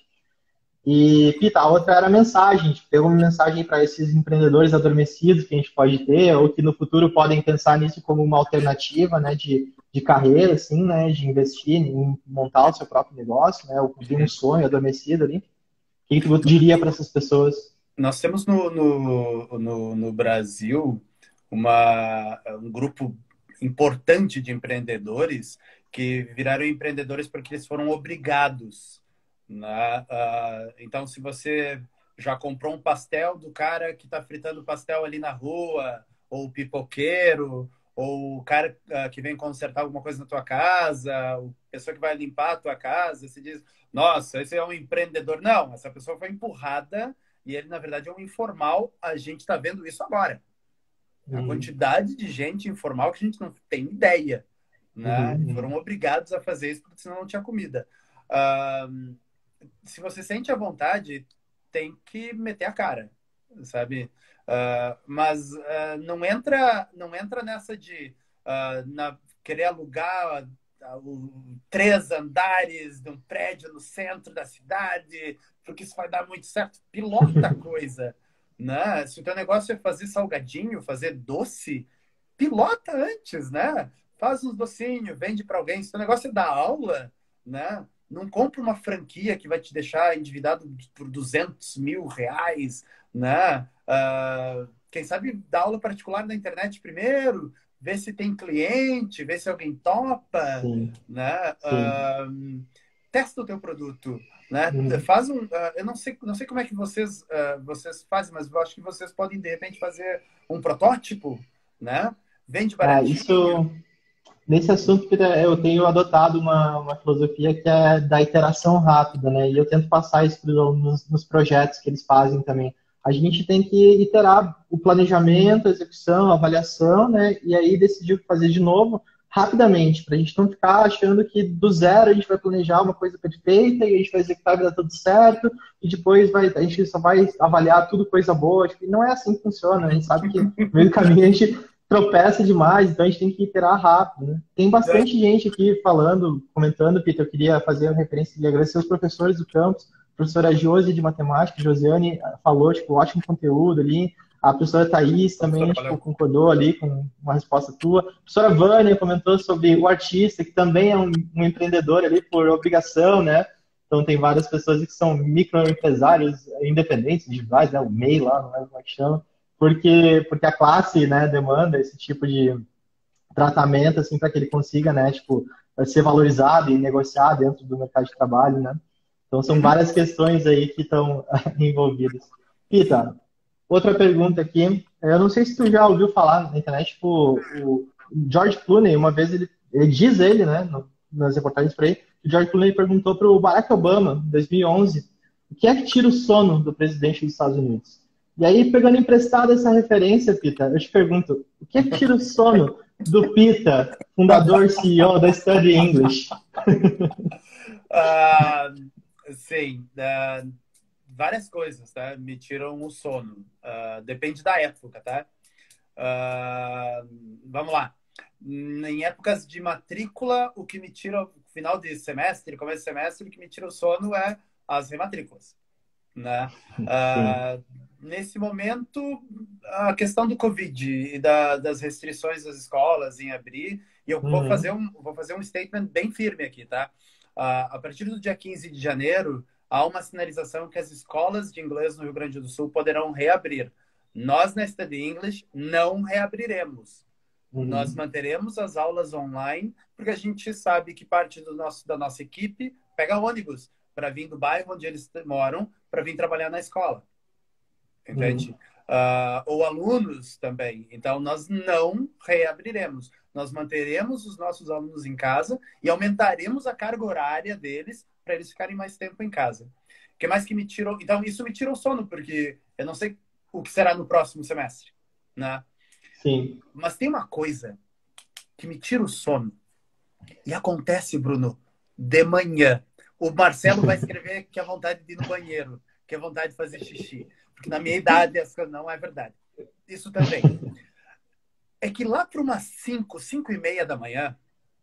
E, Pita, a outra era a mensagem. Tipo, tem uma mensagem para esses empreendedores adormecidos que a gente pode ter, ou que no futuro podem pensar nisso como uma alternativa, né, de carreira, assim, né, de investir em montar o seu próprio negócio, né, ou que tem um sonho adormecido ali. O que tu diria para essas pessoas? Nós temos no Brasil um grupo importante de empreendedores que viraram empreendedores porque eles foram obrigados, né? Então, se você já comprou um pastel do cara que está fritando pastel ali na rua, ou o pipoqueiro, ou o cara que vem consertar alguma coisa na tua casa, a pessoa que vai limpar a tua casa, você diz, nossa, esse é um empreendedor. Não, essa pessoa foi empurrada e ele, na verdade, é um informal. A gente está vendo isso agora. A quantidade de gente informal que a gente não tem ideia, né? Foram obrigados a fazer isso porque senão não tinha comida. Se você sente a vontade, tem que meter a cara, sabe? Mas não entra nessa de querer alugar 3 andares de um prédio no centro da cidade, porque isso vai dar muito certo. Pilota a coisa, né? Se o teu negócio é fazer salgadinho, fazer doce, pilota antes, né? Faz uns docinhos, vende para alguém. Se o teu negócio é dar aula, né? Não compra uma franquia que vai te deixar endividado por R$ 200.000, né? Quem sabe dar aula particular na internet primeiro, ver se tem cliente, ver se alguém topa, Sim, né? sim. Testa o teu produto, né? Uhum. Faz eu não sei como é que vocês fazem, mas eu acho que vocês podem de repente fazer um protótipo, né? Vende baratinho. Isso, nesse assunto, Peter, eu tenho adotado uma filosofia que é da iteração rápida, né? E eu tento passar isso para os alunos nos projetos que eles fazem também. A gente tem que iterar o planejamento, a execução, a avaliação, né? E aí decidir o que fazer de novo rapidamente, para a gente não ficar achando que do zero a gente vai planejar uma coisa perfeita e a gente vai executar, vai dar tudo certo e depois a gente só vai avaliar tudo coisa boa. Acho que não é assim que funciona. A gente sabe que no meio do caminho a gente tropeça demais, então a gente tem que iterar rápido, né? Tem bastante gente aqui falando, comentando, Peter, eu queria fazer uma referência e agradecer os professores do campus, a professora Josi de matemática, Josiane falou, tipo, ótimo conteúdo ali, a professora Thaís também, Professora, tipo, valeu. concordou ali com uma resposta tua, a professora Vânia comentou sobre o artista, que também é um empreendedor ali por obrigação, né? Então tem várias pessoas que são microempresários independentes, individuais, né? O MEI lá, não é como é que chama, porque a classe, né, demanda esse tipo de tratamento, assim, para que ele consiga, né, tipo, ser valorizado e negociar dentro do mercado de trabalho, né? Então, são Uhum. várias questões aí que estão envolvidas. Pita, outra pergunta aqui. Eu não sei se tu já ouviu falar na internet, tipo, o George Clooney, uma vez ele diz ele, né, nas reportagens por aí, que o George Clooney perguntou para o Barack Obama, em 2011, o que é que tira o sono do presidente dos Estados Unidos? E aí, pegando emprestado essa referência, Pita, eu te pergunto, o que é que tira o sono do Pita, fundador CEO da Study English? Ah, sim, várias coisas, tá? Me tiram o sono. Depende da época, tá? Ah, vamos lá. Em épocas de matrícula, o que me tira, final de semestre, começo de semestre, o que me tira o sono é as rematrículas, né? Sim. Ah, nesse momento, a questão do Covid e das restrições das escolas em abrir, e eu Uhum. vou fazer um statement bem firme aqui, tá? A partir do dia 15 de janeiro, há uma sinalização que as escolas de inglês no Rio Grande do Sul poderão reabrir. Nós, na Study English, não reabriremos. Nós Uhum. manteremos as aulas online, porque a gente sabe que parte da nossa equipe pega ônibus para vir do bairro onde eles moram, para vir trabalhar na escola, Uhum. entende? Ou alunos também. Então, nós não reabriremos. Nós manteremos os nossos alunos em casa e aumentaremos a carga horária deles para eles ficarem mais tempo em casa. O que mais que me tirou? Então, isso me tirou o sono, porque eu não sei o que será no próximo semestre, né? Sim. Mas tem uma coisa que me tira o sono. E acontece, Bruno, de manhã. O Marcelo vai escrever que é vontade de ir no banheiro, que é vontade de fazer xixi. Porque na minha idade, essa não é verdade. Isso também. É que lá para umas 5, 5:30 da manhã,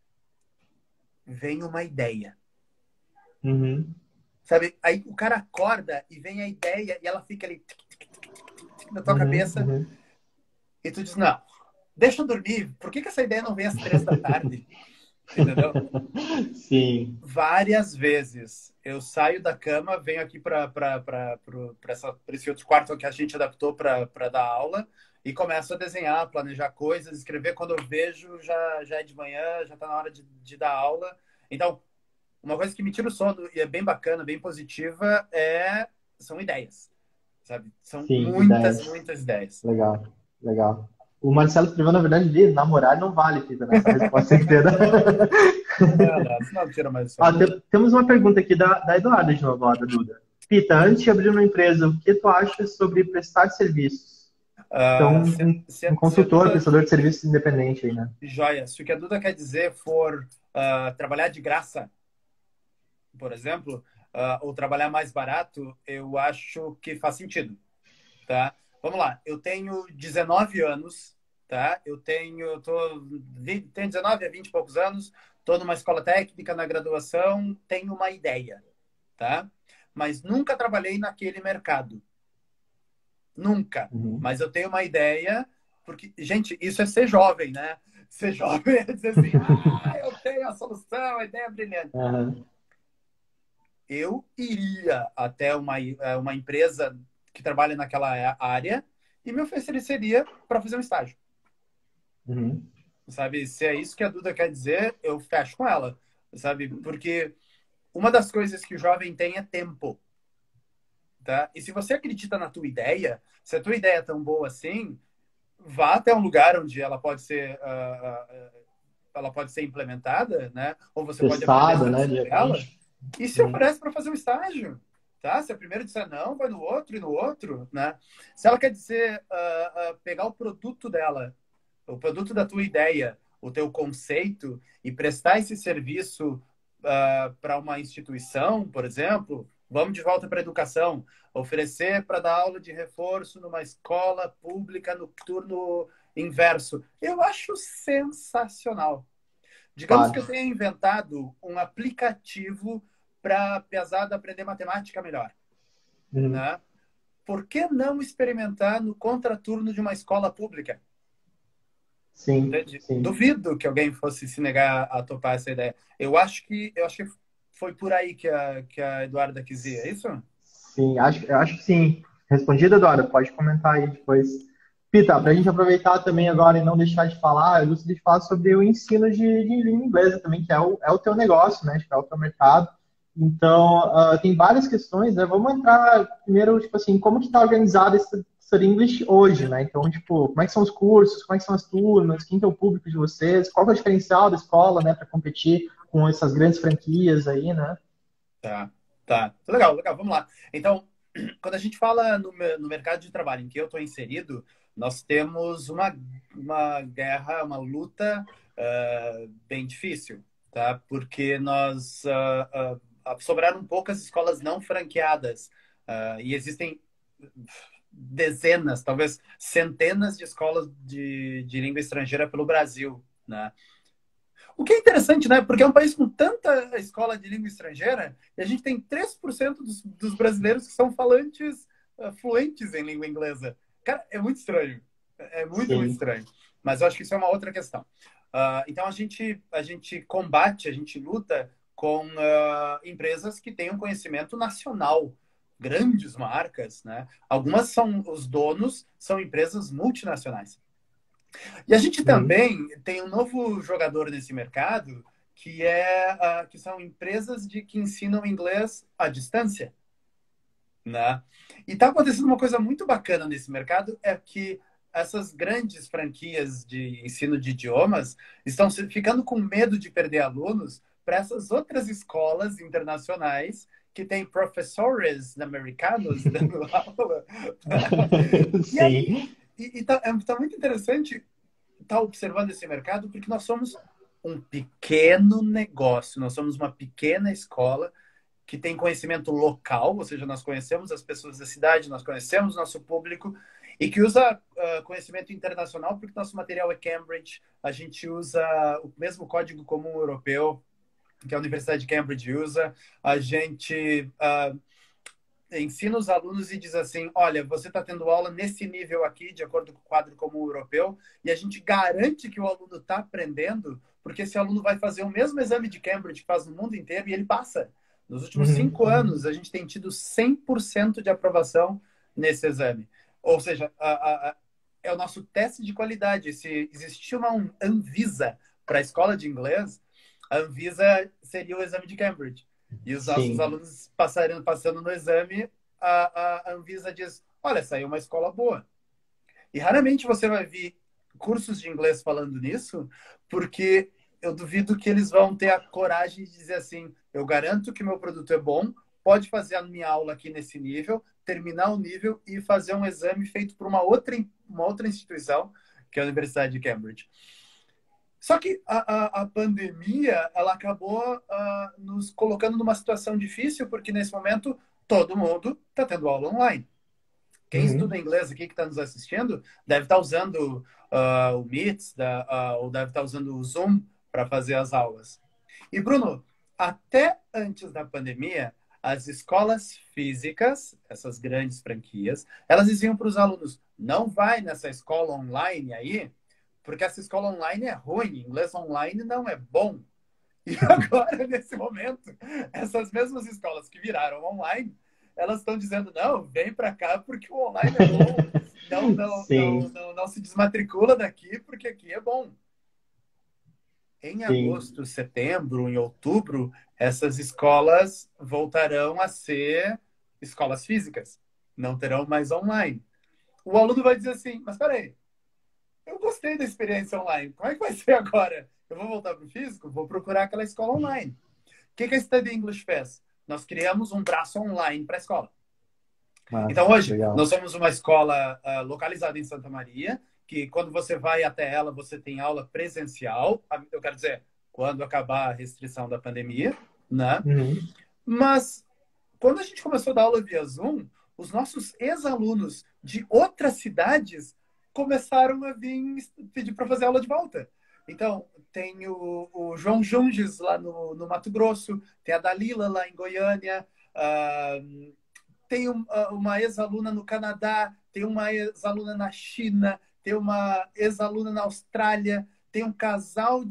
vem uma ideia. Uhum. Sabe? Aí o cara acorda e vem a ideia e ela fica ali na tua Uhum. cabeça Uhum. e tu diz, não, deixa eu dormir. Por que essa ideia não vem às 3 da tarde? entendeu? Sim. Várias vezes eu saio da cama, venho aqui para esse outro quarto que a gente adaptou para dar aula e começo a desenhar, planejar coisas, escrever. Quando eu vejo, já é de manhã, já está na hora de dar aula. Então, uma coisa que me tira o sono e é bem bacana, bem positiva, são ideias, sabe? São Sim, muitas, ideias. muitas ideias. Legal, legal. O Marcelo escreveu, na verdade, de namorar não vale, Pita, nessa resposta inteira. Não, não, isso não tira mais o Ó, sono. temos uma pergunta aqui da Eduarda de novo, ó, da Duda. Pita, antes de abrir uma empresa, o que tu acha sobre prestar serviços? Então, Uh, se, um se a consultor, Duda, prestador de serviços independente aí, né? joia, se o que a Duda quer dizer for trabalhar de graça, por exemplo, ou trabalhar mais barato, eu acho que faz sentido, tá? Vamos lá, eu tenho 19 anos, tá? Tenho 19 a 20 e poucos anos, estou numa escola técnica na graduação, tenho uma ideia, tá? Mas nunca trabalhei naquele mercado, nunca. Uhum. Mas eu tenho uma ideia, porque, gente, isso é ser jovem, né? Ser jovem é dizer assim, eu tenho a solução, a ideia é brilhante. Aham. Eu iria até uma empresa que trabalha naquela área e me ofereceria para fazer um estágio. Uhum. Sabe? Se é isso que a Duda quer dizer, eu fecho com ela. Sabe? Porque uma das coisas que o jovem tem é tempo. Tá? E se você acredita na tua ideia, se a tua ideia é tão boa assim, vá até um lugar onde ela pode ser implementada, né? Ou você pode aprender Testada, né, de sobre ela repente. e se Uhum. oferece para fazer um estágio, tá? Se a primeiro disser não, vai no outro e no outro, né? Se ela quer dizer pegar o produto dela, o produto da tua ideia, o teu conceito e prestar esse serviço para uma instituição, por exemplo, vamos de volta para a educação, oferecer para dar aula de reforço numa escola pública no turno inverso. Eu acho sensacional. Digamos que Claro. eu tenha inventado um aplicativo para a pesada aprender matemática melhor, Uhum. né? Por que não experimentar no contraturno de uma escola pública? Sim, Entende? sim. Duvido que alguém fosse se negar a topar essa ideia. Eu acho que foi por aí que a Eduarda quis ir, é isso? Sim, eu acho que sim. Respondido, Eduardo, pode comentar aí depois. Pita, para a gente aproveitar também agora e não deixar de falar, eu gostaria de falar sobre o ensino de língua inglesa também, que é o teu negócio, né? É o teu mercado. Então, tem várias questões, né? Vamos entrar primeiro, tipo assim, como que está organizado esse Study English hoje, né? Então, tipo, como é que são os cursos, como é que são as turmas, quem que é o público de vocês, qual que é o diferencial da escola, né, para competir com essas grandes franquias aí, né? Tá, tá. Legal, legal, vamos lá. Então, quando a gente fala no mercado de trabalho em que eu estou inserido, nós temos uma guerra, uma luta bem difícil, tá? Porque sobraram poucas escolas não franqueadas e existem dezenas, talvez centenas de escolas de língua estrangeira pelo Brasil, né? O que é interessante, né? Porque é um país com tanta escola de língua estrangeira e a gente tem 3% dos brasileiros que são falantes fluentes em língua inglesa. Cara, é muito estranho. É muito, muito Sim. estranho. Mas eu acho que isso é uma outra questão. Então, a gente combate, a gente luta com empresas que têm um conhecimento nacional. Grandes marcas, né? Algumas são, os donos são empresas multinacionais. E a gente Uhum. também tem um novo jogador nesse mercado, que são empresas que ensinam inglês à distância, né? E está acontecendo uma coisa muito bacana nesse mercado, é que essas grandes franquias de ensino de idiomas estão ficando com medo de perder alunos para essas outras escolas internacionais que têm professores americanos dando aula. E aí, Sim. tá muito interessante estar observando esse mercado porque nós somos um pequeno negócio, nós somos uma pequena escola que tem conhecimento local, ou seja, nós conhecemos as pessoas da cidade, nós conhecemos nosso público e que usa conhecimento internacional porque nosso material é Cambridge, a gente usa o mesmo código comum europeu que a Universidade de Cambridge usa, a gente ensina os alunos e diz assim, olha, você está tendo aula nesse nível aqui, de acordo com o quadro comum europeu, e a gente garante que o aluno está aprendendo, porque esse aluno vai fazer o mesmo exame de Cambridge que faz no mundo inteiro e ele passa. Nos últimos Uhum. 5 anos, a gente tem tido 100% de aprovação nesse exame. Ou seja, é o nosso teste de qualidade. Se existir uma Anvisa para a escola de inglês, a Anvisa seria o exame de Cambridge. E os nossos Sim, alunos passando no exame, a Anvisa diz, olha, saiu uma escola boa. E raramente você vai ver cursos de inglês falando nisso, porque eu duvido que eles vão ter a coragem de dizer assim, eu garanto que meu produto é bom, pode fazer a minha aula aqui nesse nível, terminar o nível e fazer um exame feito por uma outra instituição, que é a Universidade de Cambridge. Só que a pandemia, ela acabou nos colocando numa situação difícil, porque nesse momento todo mundo está tendo aula online. Quem estuda uhum. inglês aqui que está nos assistindo deve estar usando o Meet ou deve estar usando o Zoom para fazer as aulas. E, Bruno, até antes da pandemia, as escolas físicas, essas grandes franquias, elas diziam para os alunos, não vai nessa escola online aí, porque essa escola online é ruim, inglês online não é bom. E agora, nesse momento, essas mesmas escolas que viraram online, elas estão dizendo, não, vem para cá porque o online é bom. Não, não, não, Sim, não, não se desmatricula daqui porque aqui é bom. Em sim, agosto, setembro, em outubro, essas escolas voltarão a ser escolas físicas. Não terão mais online. O aluno vai dizer assim, mas peraí, eu gostei da experiência online. Como é que vai ser agora? Eu vou voltar para o físico? Vou procurar aquela escola online. O que a Study English fez? Nós criamos um braço online para a escola. Então, massa, hoje, legal. nós somos uma escola localizada em Santa Maria, que quando você vai até ela, você tem aula presencial. Eu quero dizer, quando acabar a restrição da pandemia, né? Uhum. Mas, quando a gente começou a dar aula via Zoom, os nossos ex-alunos de outras cidades começaram a vir pedir para fazer aula de volta. Então, tem o João Junges lá no Mato Grosso, tem a Dalila lá em Goiânia, tem uma ex-aluna no Canadá, tem uma ex-aluna na China, tem uma ex-aluna na Austrália, tem um casal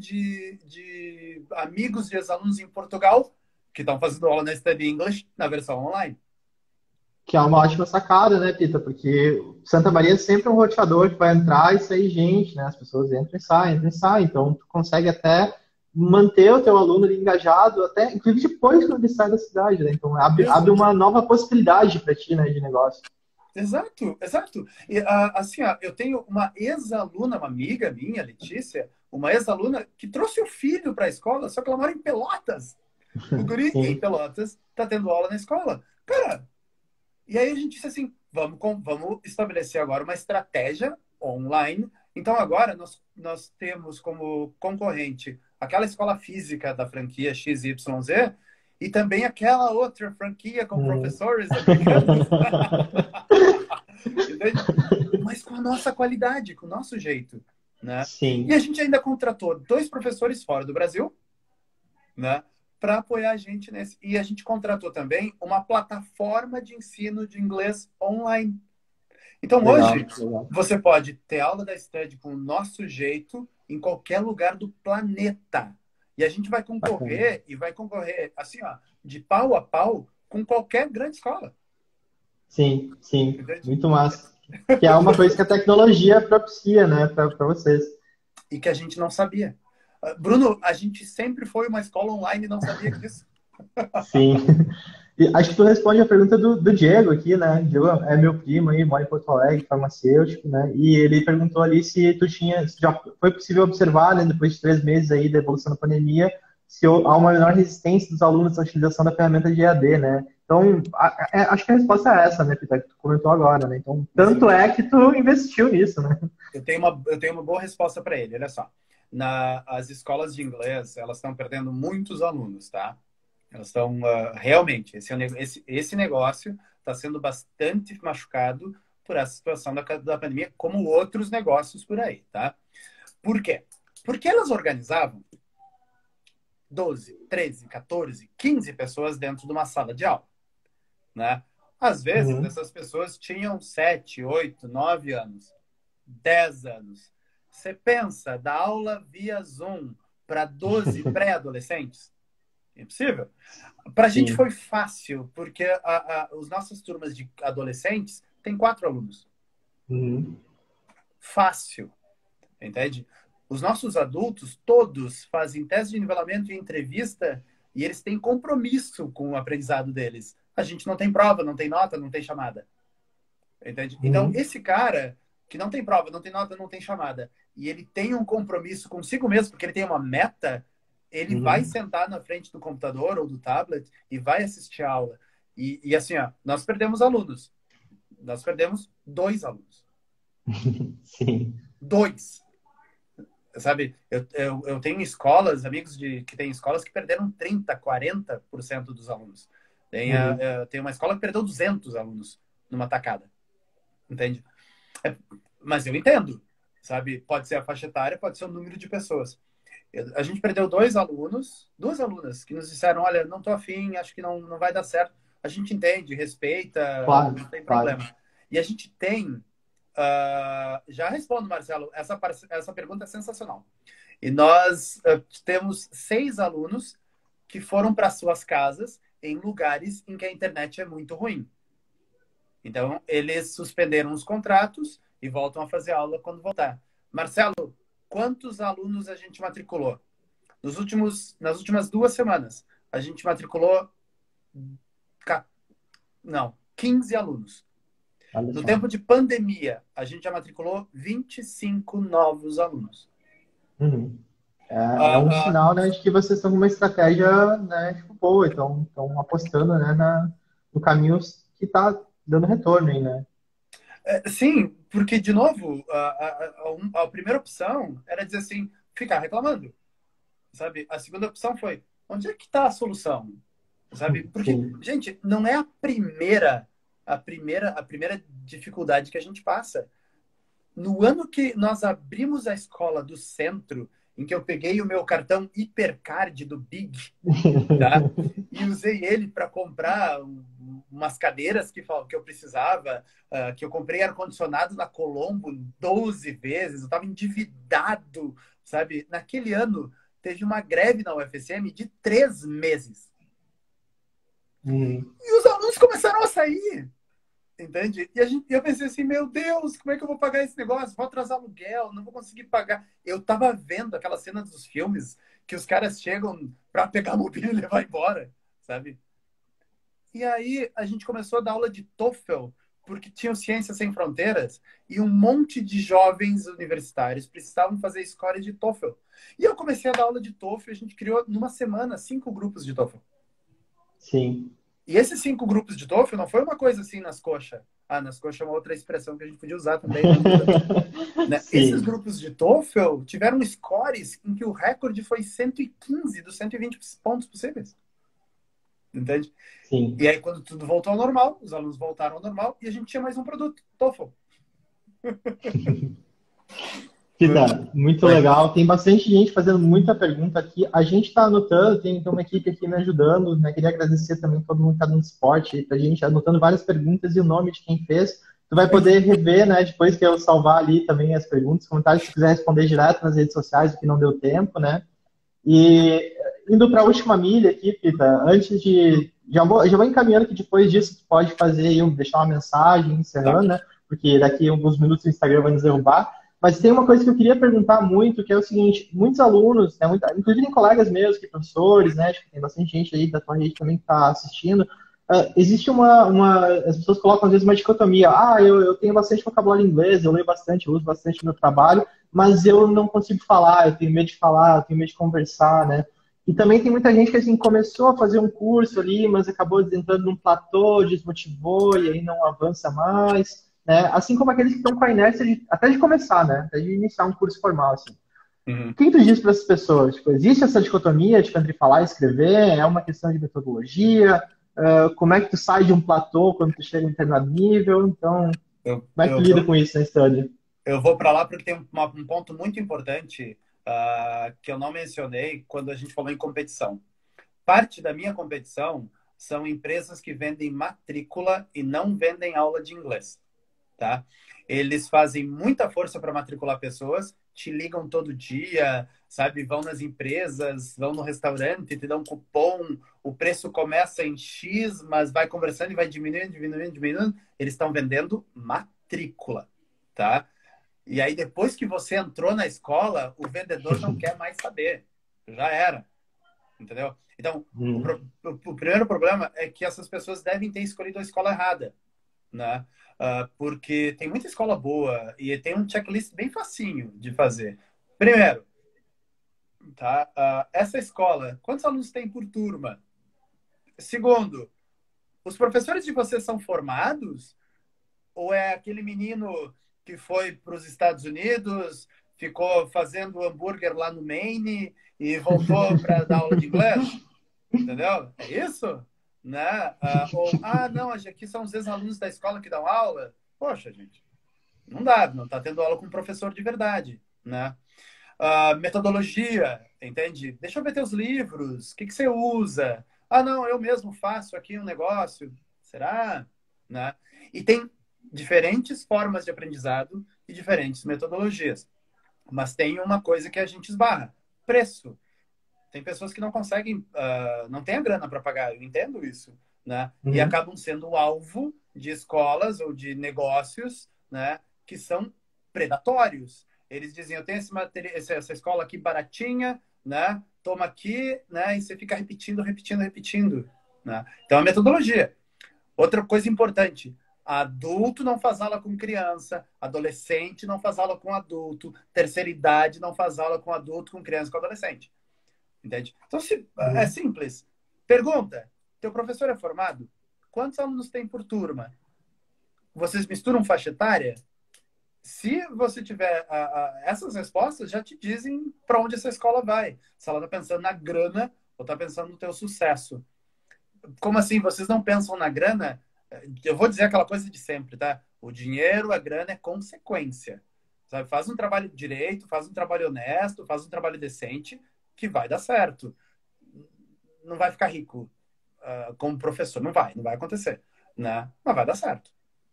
de amigos de ex-alunos em Portugal que estão fazendo aula na Study English na versão online. Que é uma ótima sacada, né, Pita? Porque Santa Maria é sempre um roteador que vai entrar e sair gente, né? As pessoas entram e saem. Então, tu consegue até manter o teu aluno ali engajado, até, inclusive depois quando ele sai da cidade, né? Então, abre uma nova possibilidade para ti, né, de negócio. Exato, exato. E assim, ó, eu tenho uma ex-aluna, uma amiga minha, Letícia, uma ex-aluna que trouxe o filho para a escola, só que ela mora em Pelotas. O guri em Sim. Pelotas tá tendo aula na escola. Cara, e aí a gente disse assim, vamos estabelecer agora uma estratégia online. Então agora nós temos como concorrente aquela escola física da franquia XYZ e também aquela outra franquia com Uhum. professores americanos. Entende? Mas com a nossa qualidade, com o nosso jeito, né? E a Sim. gente ainda contratou 2 professores fora do Brasil, né? Para apoiar a gente nesse. E a gente contratou também uma plataforma de ensino de inglês online. Então, Legal, hoje, legal. você pode ter aula da Study com o nosso jeito em qualquer lugar do planeta. E a gente Bacana. vai concorrer, assim, ó, de pau a pau com qualquer grande escola. Sim, sim. Entende? Muito massa. Que é uma coisa que a tecnologia propicia, né, para vocês. E que a gente não sabia. Bruno, a gente sempre foi uma escola online e não sabia disso. Sim. E acho que tu responde a pergunta do Diego aqui, né? Diego é meu primo aí, mora em Porto Alegre, farmacêutico, né? E ele perguntou ali se tu tinha, se já foi possível observar, né, depois de 3 meses aí da evolução da pandemia, se há uma menor resistência dos alunos à utilização da ferramenta de EAD, né? Então, acho que a resposta é essa, né, Pita, que tu comentou agora, né? Então, tanto Sim. é que tu investiu nisso, né? Eu tenho uma boa resposta para ele. Olha só. As escolas de inglês, elas estão perdendo muitos alunos, tá? Elas estão, realmente, esse negócio está sendo bastante machucado por essa situação da pandemia, como outros negócios por aí, tá? Por quê? Porque elas organizavam 12, 13, 14, 15 pessoas dentro de uma sala de aula, né? Às vezes, Uhum. essas pessoas tinham 7, 8, 9 anos, 10 anos. Você pensa, dar aula via Zoom para 12 pré-adolescentes? Impossível. Para a gente Sim. foi fácil, porque os nossas turmas de adolescentes têm 4 alunos. Uhum. Fácil, entende? Os nossos adultos, todos, fazem teste de nivelamento e entrevista e eles têm compromisso com o aprendizado deles. A gente não tem prova, não tem nota, não tem chamada. Entende? Então, Uhum. esse cara que não tem prova, não tem nota, não tem chamada, e ele tem um compromisso consigo mesmo, porque ele tem uma meta, ele vai Uhum. sentar na frente do computador ou do tablet e vai assistir a aula. E assim, ó, nós perdemos alunos. Nós perdemos 2 alunos. Sim. 2. Sabe? Eu tenho escolas, amigos que têm escolas que perderam 30, 40% dos alunos. Uhum. Tem uma escola que perdeu 200 alunos numa tacada. Entende? Mas eu entendo, sabe? Pode ser a faixa etária, pode ser o número de pessoas. A gente perdeu 2 alunos, 2 alunas, que nos disseram: olha, não tô afim, acho que não vai dar certo. A gente entende, respeita, Claro, não tem claro. problema. E a gente tem. Já respondo, Marcelo, essa pergunta é sensacional. E nós temos 6 alunos que foram para suas casas em lugares em que a internet é muito ruim. Então, eles suspenderam os contratos e voltam a fazer aula quando voltar. Marcelo, quantos alunos a gente matriculou? Nas últimas 2 semanas, a gente matriculou, não, 15 alunos. Olha No só. tempo de pandemia, a gente já matriculou 25 novos alunos. Uhum. É Ah, um ah, sinal, né, de que vocês estão com uma estratégia, né, tipo, boa, estão apostando, né, no caminho que está dando retorno aí, né? sim, porque, de novo, a primeira opção era dizer assim, ficar reclamando, sabe? A segunda opção foi, onde é que está a solução? Sabe? Porque, Sim. gente, não é a primeira dificuldade que a gente passa. No ano que nós abrimos a escola do centro, em que eu peguei o meu cartão Hipercard do Big, tá? E usei ele para comprar umas cadeiras que eu precisava, que eu comprei ar-condicionado na Colombo 12 vezes, eu estava endividado, sabe? Naquele ano, teve uma greve na UFSM de 3 meses. Uhum. E os alunos começaram a sair, entende? Eu pensei assim, meu Deus, como é que eu vou pagar esse negócio? Vou atrasar aluguel, não vou conseguir pagar. Eu tava vendo aquela cena dos filmes que os caras chegam para pegar a mobília e levar embora, sabe? E aí a gente começou a dar aula de TOEFL, porque tinham Ciências Sem Fronteiras e um monte de jovens universitários precisavam fazer score de TOEFL. E eu comecei a dar aula de TOEFL e a gente criou numa semana 5 grupos de TOEFL. Sim. E esses 5 grupos de TOEFL não foi uma coisa assim nas coxas. Ah, nas coxas é uma outra expressão que a gente podia usar também, não muda. Né? Esses Sim, grupos de TOEFL tiveram scores em que o recorde foi 115 dos 120 pontos possíveis. Entende? sim. E aí, quando tudo voltou ao normal, os alunos voltaram ao normal e a gente tinha mais um produto, TOEFL. Vida, muito Foi. legal. Tem bastante gente fazendo muita pergunta aqui. A gente está anotando, tem uma equipe aqui me ajudando, né? Queria agradecer também todo mundo que está dando suporte aí pra gente, anotando várias perguntas e o nome de quem fez. Tu vai poder rever, né? Depois que eu salvar ali também as perguntas, comentários, se quiser responder direto nas redes sociais, o que não deu tempo, né? E indo para a última milha aqui, Pita, antes de. Já vou encaminhando que depois disso tu pode fazer aí, deixar uma mensagem Tá. encerrando, né? Porque daqui a alguns minutos o Instagram vai nos derrubar. Mas tem uma coisa que eu queria perguntar muito, que é o seguinte: muitos alunos, né, inclusive colegas meus, que professores, né? Acho que tem bastante gente aí da tua rede também que está assistindo. Existe As pessoas colocam às vezes uma dicotomia. Eu tenho bastante vocabulário em inglês, eu leio bastante, eu uso bastante no meu trabalho, mas eu não consigo falar, eu tenho medo de falar, eu tenho medo de conversar, né? E também tem muita gente que assim começou a fazer um curso ali, mas acabou entrando num platô, desmotivou e aí não avança mais, né? Assim como aqueles que estão com a inércia até de começar, né? Até de iniciar um curso formal, assim. Uhum. O que tu diz para essas pessoas? Tipo, existe essa dicotomia tipo, entre falar e escrever? É uma questão de metodologia? Como é que tu sai de um platô quando tu chega em um determinado nível? Então, Eu, como é que tu eu, lida vou, com isso na história? eu vou para lá porque tem um ponto muito importante que eu não mencionei quando a gente falou em competição. Parte da minha competição são empresas que vendem matrícula e não vendem aula de inglês, tá? Eles fazem muita força para matricular pessoas, te ligam todo dia, sabe? Vão nas empresas, vão no restaurante, te dão um cupom, o preço começa em X, mas vai conversando e vai diminuindo, diminuindo, diminuindo. Eles estão vendendo matrícula, tá? E aí, depois que você entrou na escola, o vendedor não quer mais saber. Já era. Entendeu? Então, o primeiro problema é que essas pessoas devem ter escolhido a escola errada, né? Porque tem muita escola boa e tem um checklist bem facinho de fazer. Primeiro, tá? Essa escola, quantos alunos tem por turma? Segundo, os professores de vocês são formados? Ou é aquele menino que foi para os Estados Unidos, ficou fazendo hambúrguer lá no Maine e voltou para dar aula de inglês? Entendeu? É isso? Né? Não, aqui são os ex-alunos da escola que dão aula. Poxa, gente, não dá, não está tendo aula com um professor de verdade, né? Metodologia, entende? Deixa eu ver teus livros, o que você usa? Não, eu mesmo faço aqui um negócio. Será? Né? E tem diferentes formas de aprendizado e diferentes metodologias. Mas tem uma coisa que a gente esbarra: preço. Tem pessoas que não conseguem, não tem a grana para pagar, eu entendo isso, né? E acabam sendo alvo de escolas ou de negócios, né, que são predatórios. Eles dizem, eu tenho essa escola aqui baratinha, né? Toma aqui, né? E você fica repetindo, repetindo, repetindo, né? Então, a metodologia. Outra coisa importante: adulto não faz aula com criança, adolescente não faz aula com adulto, terceira idade não faz aula com adulto, com criança, com adolescente. Entende? Então, é simples. Pergunta: teu professor é formado? Quantos alunos tem por turma? Vocês misturam faixa etária? Se você tiver essas respostas, já te dizem para onde essa escola vai. Se ela está pensando na grana ou está pensando no teu sucesso. Como assim? Vocês não pensam na grana? Eu vou dizer aquela coisa de sempre, tá? O dinheiro, a grana é consequência. Sabe? Faz um trabalho direito, faz um trabalho honesto, faz um trabalho decente, que vai dar certo. Não vai ficar rico como professor. Não vai acontecer, né? Mas vai dar certo.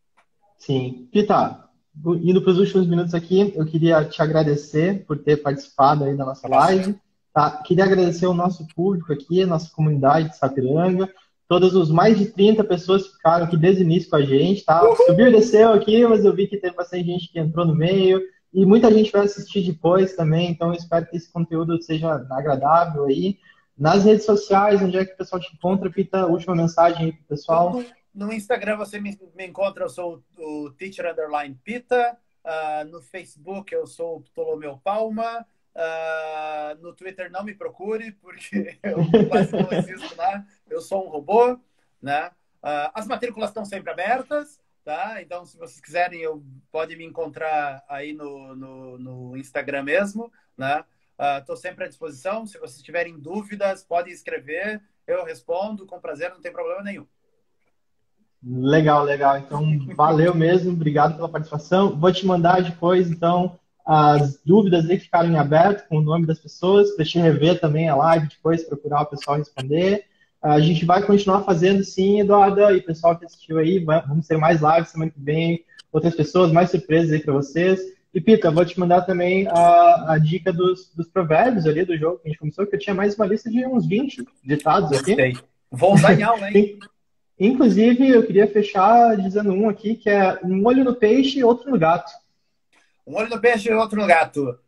Sim. Pita, indo para os últimos minutos aqui, eu queria te agradecer por ter participado aí da nossa live. Tá? Queria agradecer o nosso público aqui, a nossa comunidade de Sapiranga, todas as mais de 30 pessoas que ficaram aqui desde o início com a gente, tá? Subiu e desceu aqui, mas eu vi que teve bastante gente que entrou no meio, e muita gente vai assistir depois também, então eu espero que esse conteúdo seja agradável aí. Nas redes sociais, onde é que o pessoal te encontra, Pita? Última mensagem aí pro pessoal. No Instagram você me encontra, eu sou o Teacher _ Pita. No Facebook eu sou o Ptolomeu Palma. No Twitter não me procure, porque eu quase não existo lá. Eu sou um robô, né? As matrículas estão sempre abertas, tá? Então, se vocês quiserem, podem me encontrar aí no Instagram mesmo, né? Estou sempre à disposição. Se vocês tiverem dúvidas, podem escrever. Eu respondo com prazer, não tem problema nenhum. Legal, legal. Então, valeu mesmo. Obrigado pela participação. Vou te mandar depois, então, as dúvidas aí que ficaram em aberto com o nome das pessoas. Deixa eu rever também a live depois, procurar o pessoal responder. A gente vai continuar fazendo, sim, Eduarda, e pessoal que assistiu aí. Vamos ter mais lives semana que vem, outras pessoas, mais surpresas aí para vocês. E, Pita, vou te mandar também a dica dos provérbios ali do jogo que a gente começou, que eu tinha mais uma lista de uns 20 ditados aqui. Gostei. Vou usar em aula, hein? Inclusive, eu queria fechar dizendo um aqui, que é um olho no peixe e outro no gato. Um olho no peixe e outro no gato.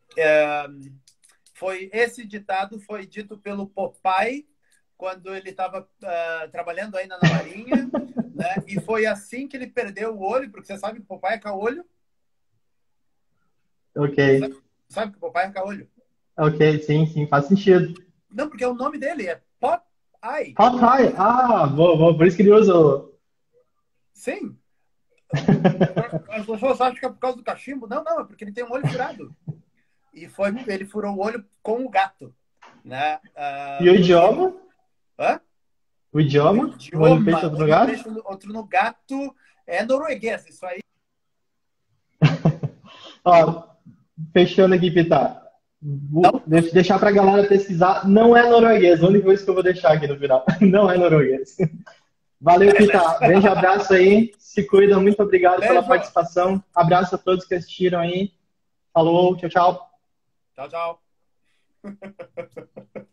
Esse ditado foi dito pelo Popeye quando ele estava trabalhando ainda na marinha, né? E foi assim que ele perdeu o olho, porque você sabe que o Popeye é caolho. Ok. Sabe que o Popeye é caolho? Ok, sim, faz sentido. Não, porque o nome dele é Popeye. Popeye, boa, por isso que ele usou. Sim. As pessoas acham que é por causa do cachimbo. Não, é porque ele tem um olho furado. E ele furou o olho com o gato, né? E o idioma? Hã? O idioma? Um olho no peixe, outro no gato? Outro no gato é norueguês, isso aí. Ó, fechando aqui, Pita. Vou deixar para a galera pesquisar. Não é norueguês. A única coisa que eu vou deixar aqui no final. Não é norueguês. Valeu, Pita. Grande abraço aí. Se cuida. Muito obrigado pela participação. Abraço a todos que assistiram aí. Falou. Tchau, tchau. Tchau, tchau.